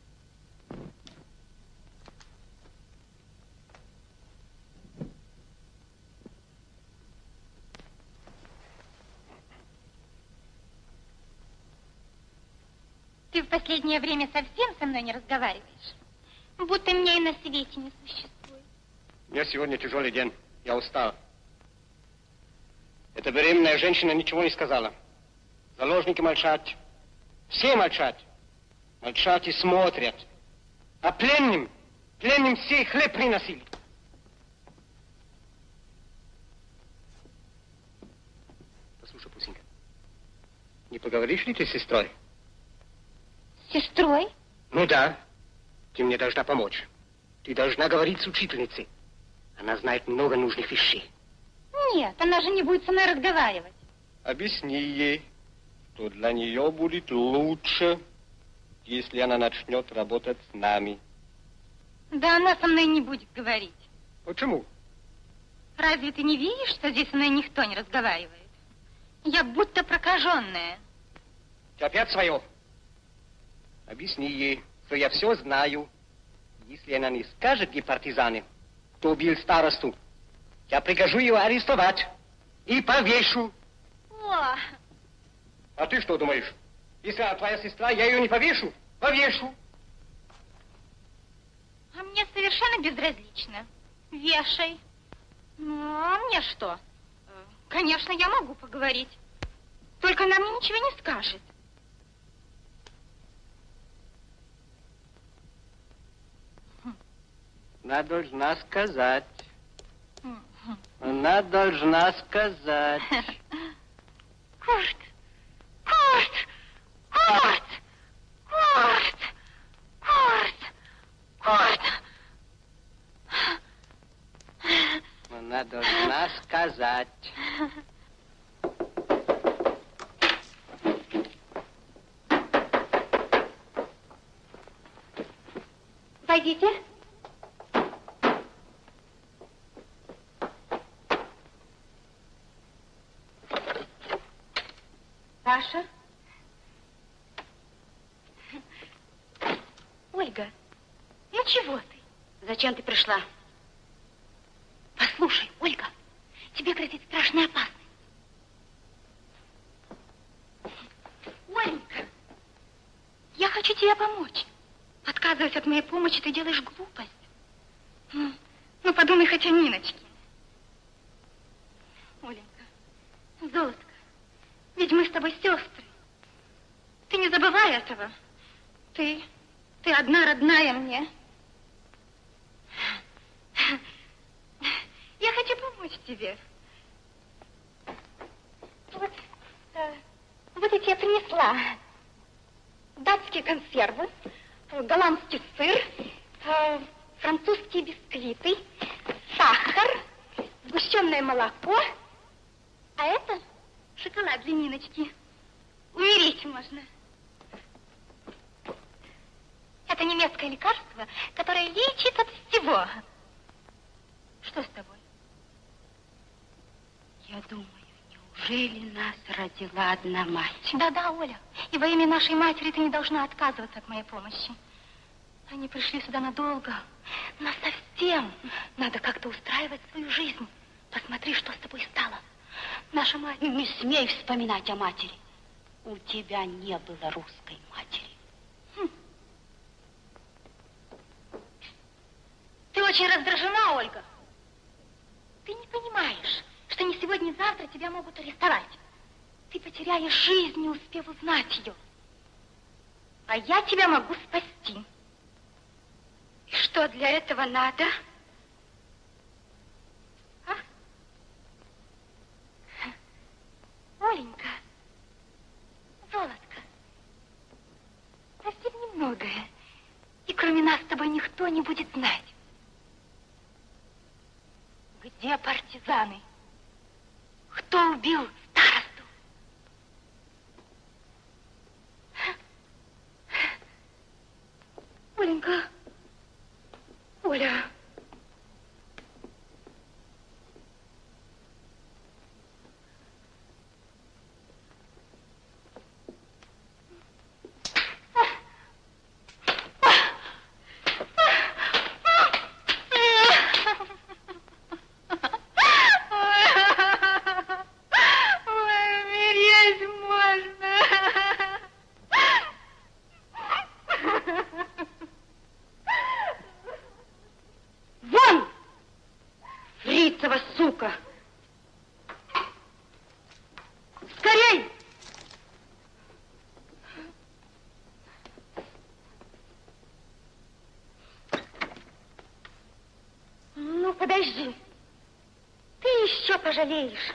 Ты в последнее время совсем со мной не разговариваешь? Будто меня и на свете не существует. У меня сегодня тяжелый день. Я устал. Эта беременная женщина ничего не сказала. Заложники молчат. Все молчат. Молчат и смотрят. А пленным, пленным все хлеб приносили. Послушай, Пусенька, не поговоришь ли ты с сестрой? С сестрой? Ну да. Ты мне должна помочь. Ты должна говорить с учительницей. Она знает много нужных вещей. Нет, она же не будет со мной разговаривать. Объясни ей, что для нее будет лучше, если она начнет работать с нами. Да она со мной не будет говорить. Почему? Разве ты не видишь, что здесь со мной никто не разговаривает? Я будто прокаженная. Ты опять свое. Объясни ей, что я все знаю. Если она не скажет, где партизаны, кто убил старосту, я прикажу ее арестовать и повешу. О! А ты что думаешь? Если она твоя сестра, я ее не повешу? Повешу. А мне совершенно безразлично. Вешай. Ну, а мне что? Конечно, я могу поговорить. Только она мне ничего не скажет. Она должна сказать. Она должна сказать. Курт! Курт! Курт! Курт! Курт! Курт! Она должна сказать. Войдите. Паша? Ольга, ну чего ты? Зачем ты пришла? Послушай, Ольга, тебе грозит страшная опасность. Оленька, я хочу тебе помочь. Отказываясь от моей помощи, ты делаешь глупость. Ну, ну подумай хоть о Ниночке. Оленька, золотко, ведь мы с тобой сестры. Ты не забывай этого. Ты, ты одна родная мне. Я хочу помочь тебе. Вот, э, вот я тебе принесла датские консервы, голландский сыр, э, французские бисквиты, сахар, сгущенное молоко, а это шоколад для Ниночки. Умереть можно. Это немецкое лекарство, которое лечит от всего. Что с тобой? Я думаю, неужели нас родила одна мать? Да-да, Оля. И во имя нашей матери ты не должна отказываться от моей помощи. Они пришли сюда надолго, но совсем. Надо как-то устраивать свою жизнь. Посмотри, что с тобой стало. Наша мать... Не смей вспоминать о матери. У тебя не было русской матери. Хм. Ты очень раздражена, Ольга. Ты не понимаешь, что не сегодня, не завтра тебя могут арестовать. Ты потеряешь жизнь, не успев узнать ее. А я тебя могу спасти. И что для этого надо? А? Оленька, золотко, совсем немногое. И кроме нас с тобой никто не будет знать. Где партизаны? Кто убил старосту? Оленька, Оля. Сука! Скорей! Ну, подожди. Ты еще пожалеешь.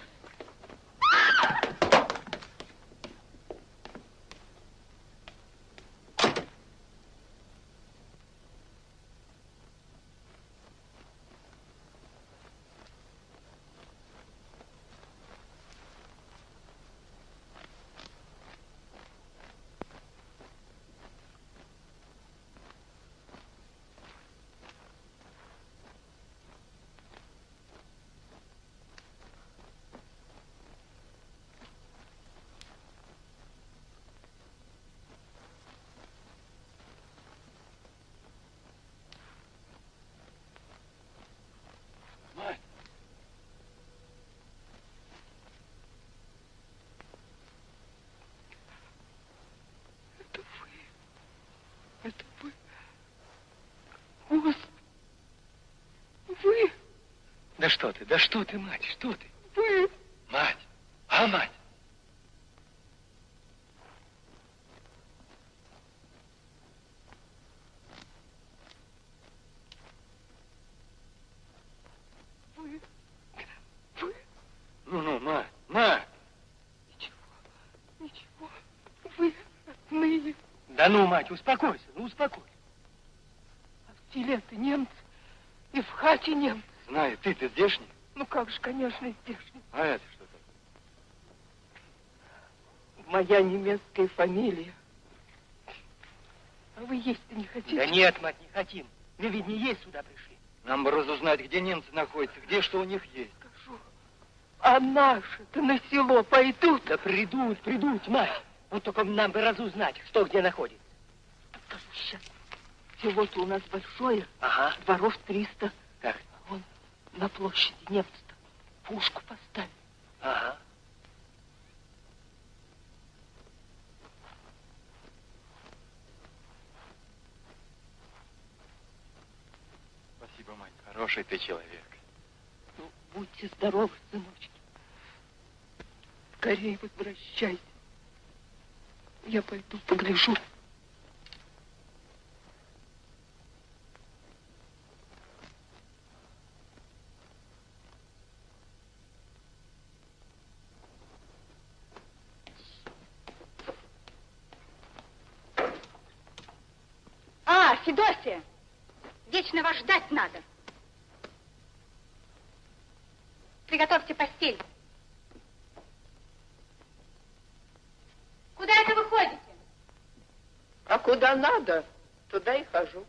Да что ты, да что ты, мать, что ты? Вы. Мать, а мать? Вы. Вы. Ну-ну, мать, мать. Ничего, ничего. Вы родные. Да ну, мать, успокойся, ну успокойся. А в селе-то немцы, и в хате немцы. Знаю, ты-то здешний? Ну как же, конечно, здешний. А это что такое? Моя немецкая фамилия. А вы есть-то не хотите? Да нет, мать, не хотим. Мы ведь не есть сюда пришли. Нам бы разузнать, где немцы находятся, где что у них есть. Скажу. А наши-то на село пойдут? Да придут, придут, мать. Вот только нам бы разузнать, что где находится. Скажу сейчас. Село-то у нас большое. Ага. Дворов триста. Так. А вон на площади немцы-то пушку поставили. Ага. Спасибо, мать. Хороший ты человек. Ну, будьте здоровы, сыночки. Скорее возвращайтесь. Я пойду погляжу. А, Федосия! Вечно вас ждать надо. Приготовьте постель. Куда это вы ходите? А куда надо, туда и хожу.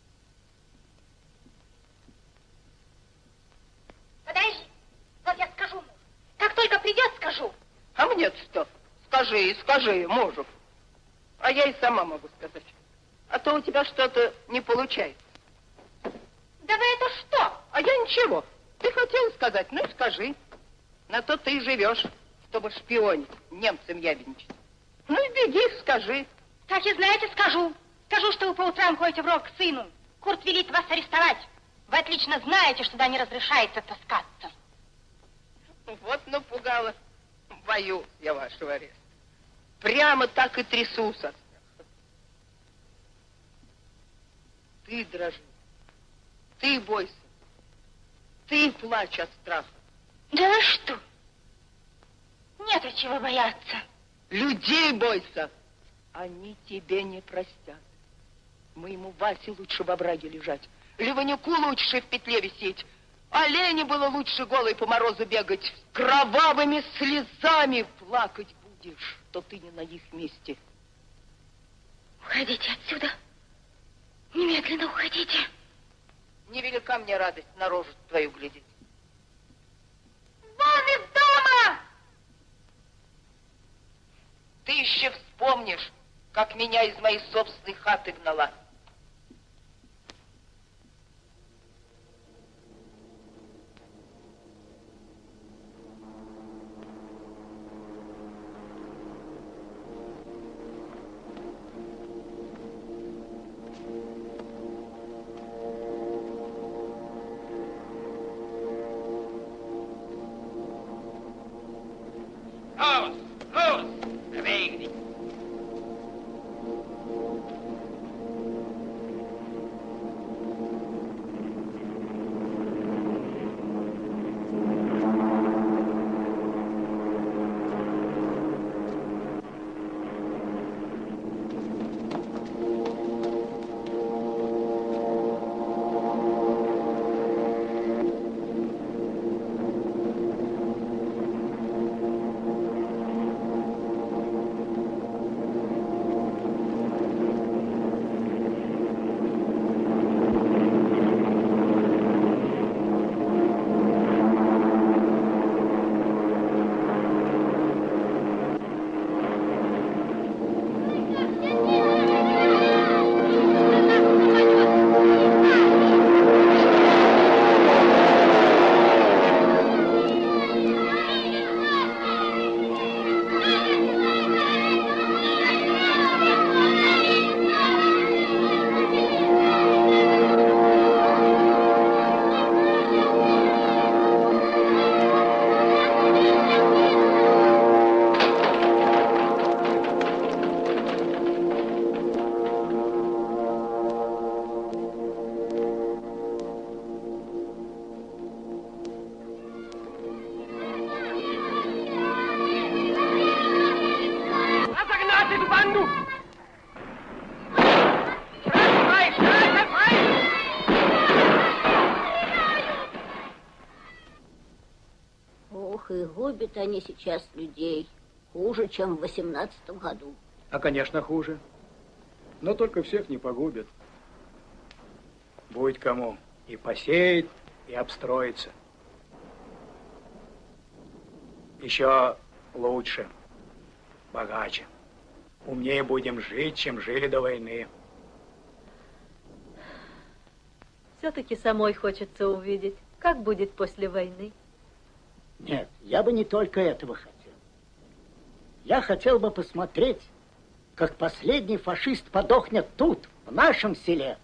Подожди, вот я скажу мужу. Как только придет, скажу. А мне-то что? Скажи, скажи мужу. А я и сама могу сказать. А то у тебя что-то не получается. Да вы это что? А я ничего. Ты хотела сказать, ну и скажи. На то ты и живешь, чтобы шпионить, немцам ябедничать. Ну и беги, скажи. Так и знаете, скажу. Скажу, что вы по утрам ходите в рог к сыну. Курт велит вас арестовать. Вы отлично знаете, что туда не разрешается таскаться. Вот напугала. Боюсь я вашего ареста. Прямо так и трясусь от страха. Ты дрожи. Ты бойся. Ты плачь от страха. Да вы что? Нет от чего бояться. Людей бойся. Они тебе не простят. Моему Васе лучше в овраге лежать. Леванюку лучше в петле висеть. Олене было лучше голой по морозу бегать. Кровавыми слезами плакать будешь, что ты не на их месте. Уходите отсюда. Немедленно уходите. Невелика мне радость на рожу твою глядеть. Вон из дома! Ты еще вспомнишь, как меня из моей собственной хаты гнала. Aus! Aus! Beweg dich! Губят они сейчас людей хуже, чем в восемнадцатом году. А, конечно, хуже. Но только всех не погубят. Будет кому и посеять, и обстроиться. Еще лучше, богаче. Умнее будем жить, чем жили до войны. Все-таки самой хочется увидеть, как будет после войны. Нет, я бы не только этого хотел. Я хотел бы посмотреть, как последний фашист подохнет тут, в нашем селе.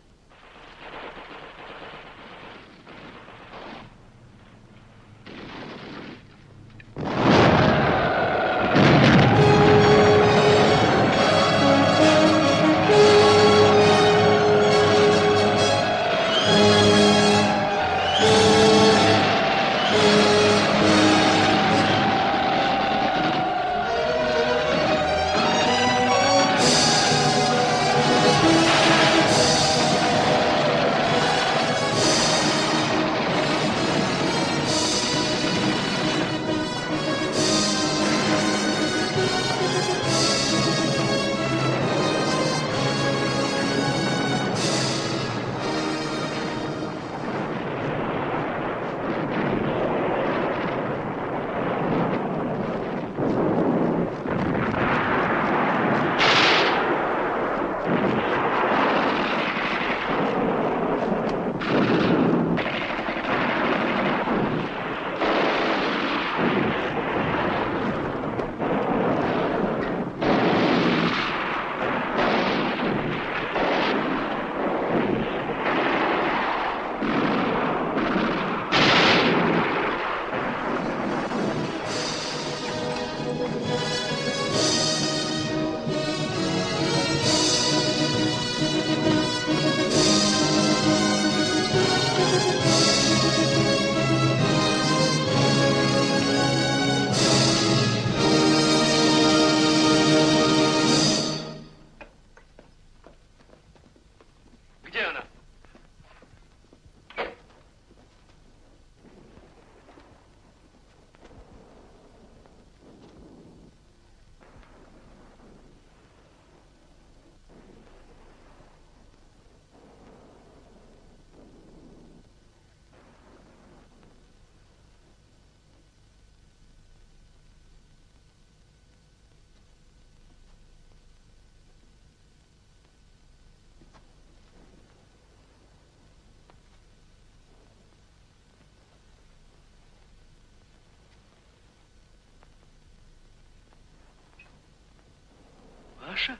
Маша?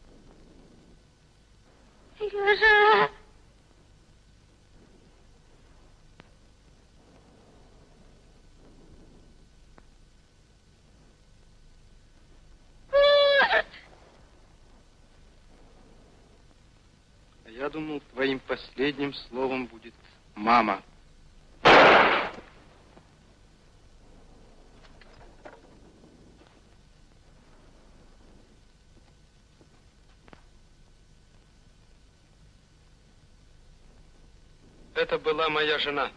Сережа! А я думал, твоим последним словом будет мама. Это была моя жена.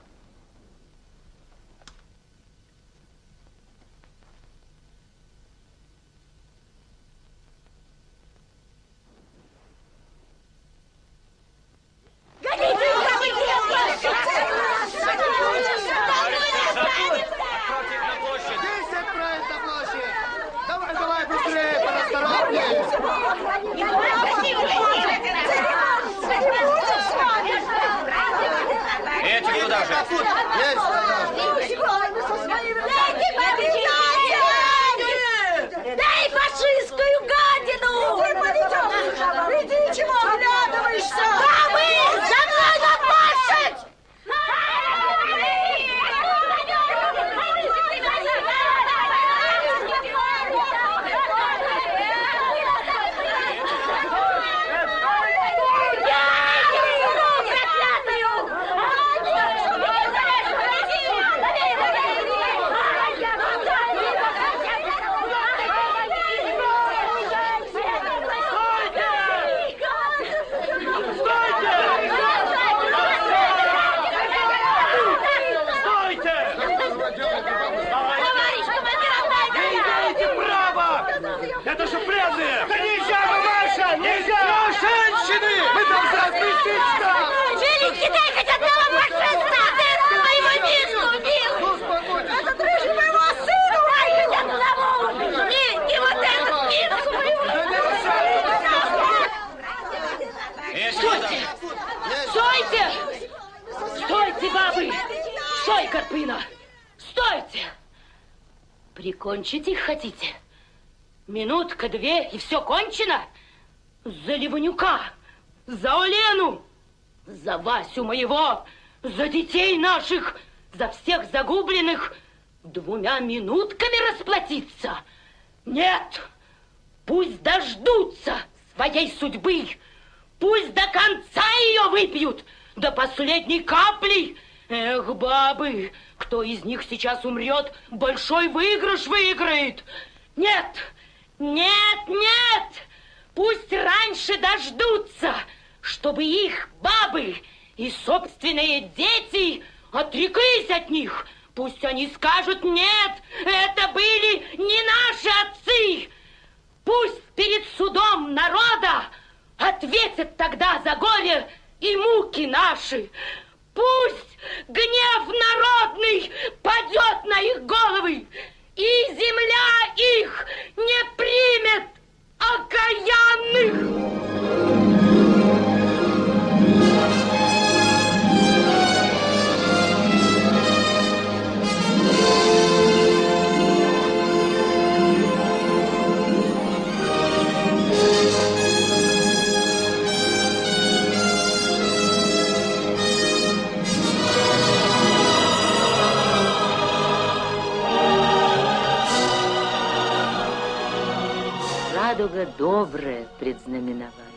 Дай фашистскую гадину! Иди, чего оглядываешься? Бабы, за мной на площадь! женщины! Мы должны разместиться! Женщины, дай хоть одного фашиста! Моего Мишу убил! Этот рыжий моего сына! Дай хоть одного! Не, не вот этот Мишу моего! Стойте! Стойте! Стойте, бабы! Стой, Карпына! Стойте! Прикончить их хотите? Минутка-две, и все кончено? За Ливанюка, за Олену, за Васю моего, за детей наших, за всех загубленных двумя минутками расплатиться? Нет, пусть дождутся своей судьбы, пусть до конца ее выпьют, до последней капли. Эх, бабы, кто из них сейчас умрет, большой выигрыш выиграет. Нет, нет, нет, пусть раньше дождутся, чтобы их бабы и собственные дети отреклись от них. Пусть они скажут: нет, это были не наши отцы. Пусть перед судом народа ответят тогда за горе и муки наши. Пусть гнев народный падет на их головы, и земля их не примет окаянных. Радуга доброе предзнаменование.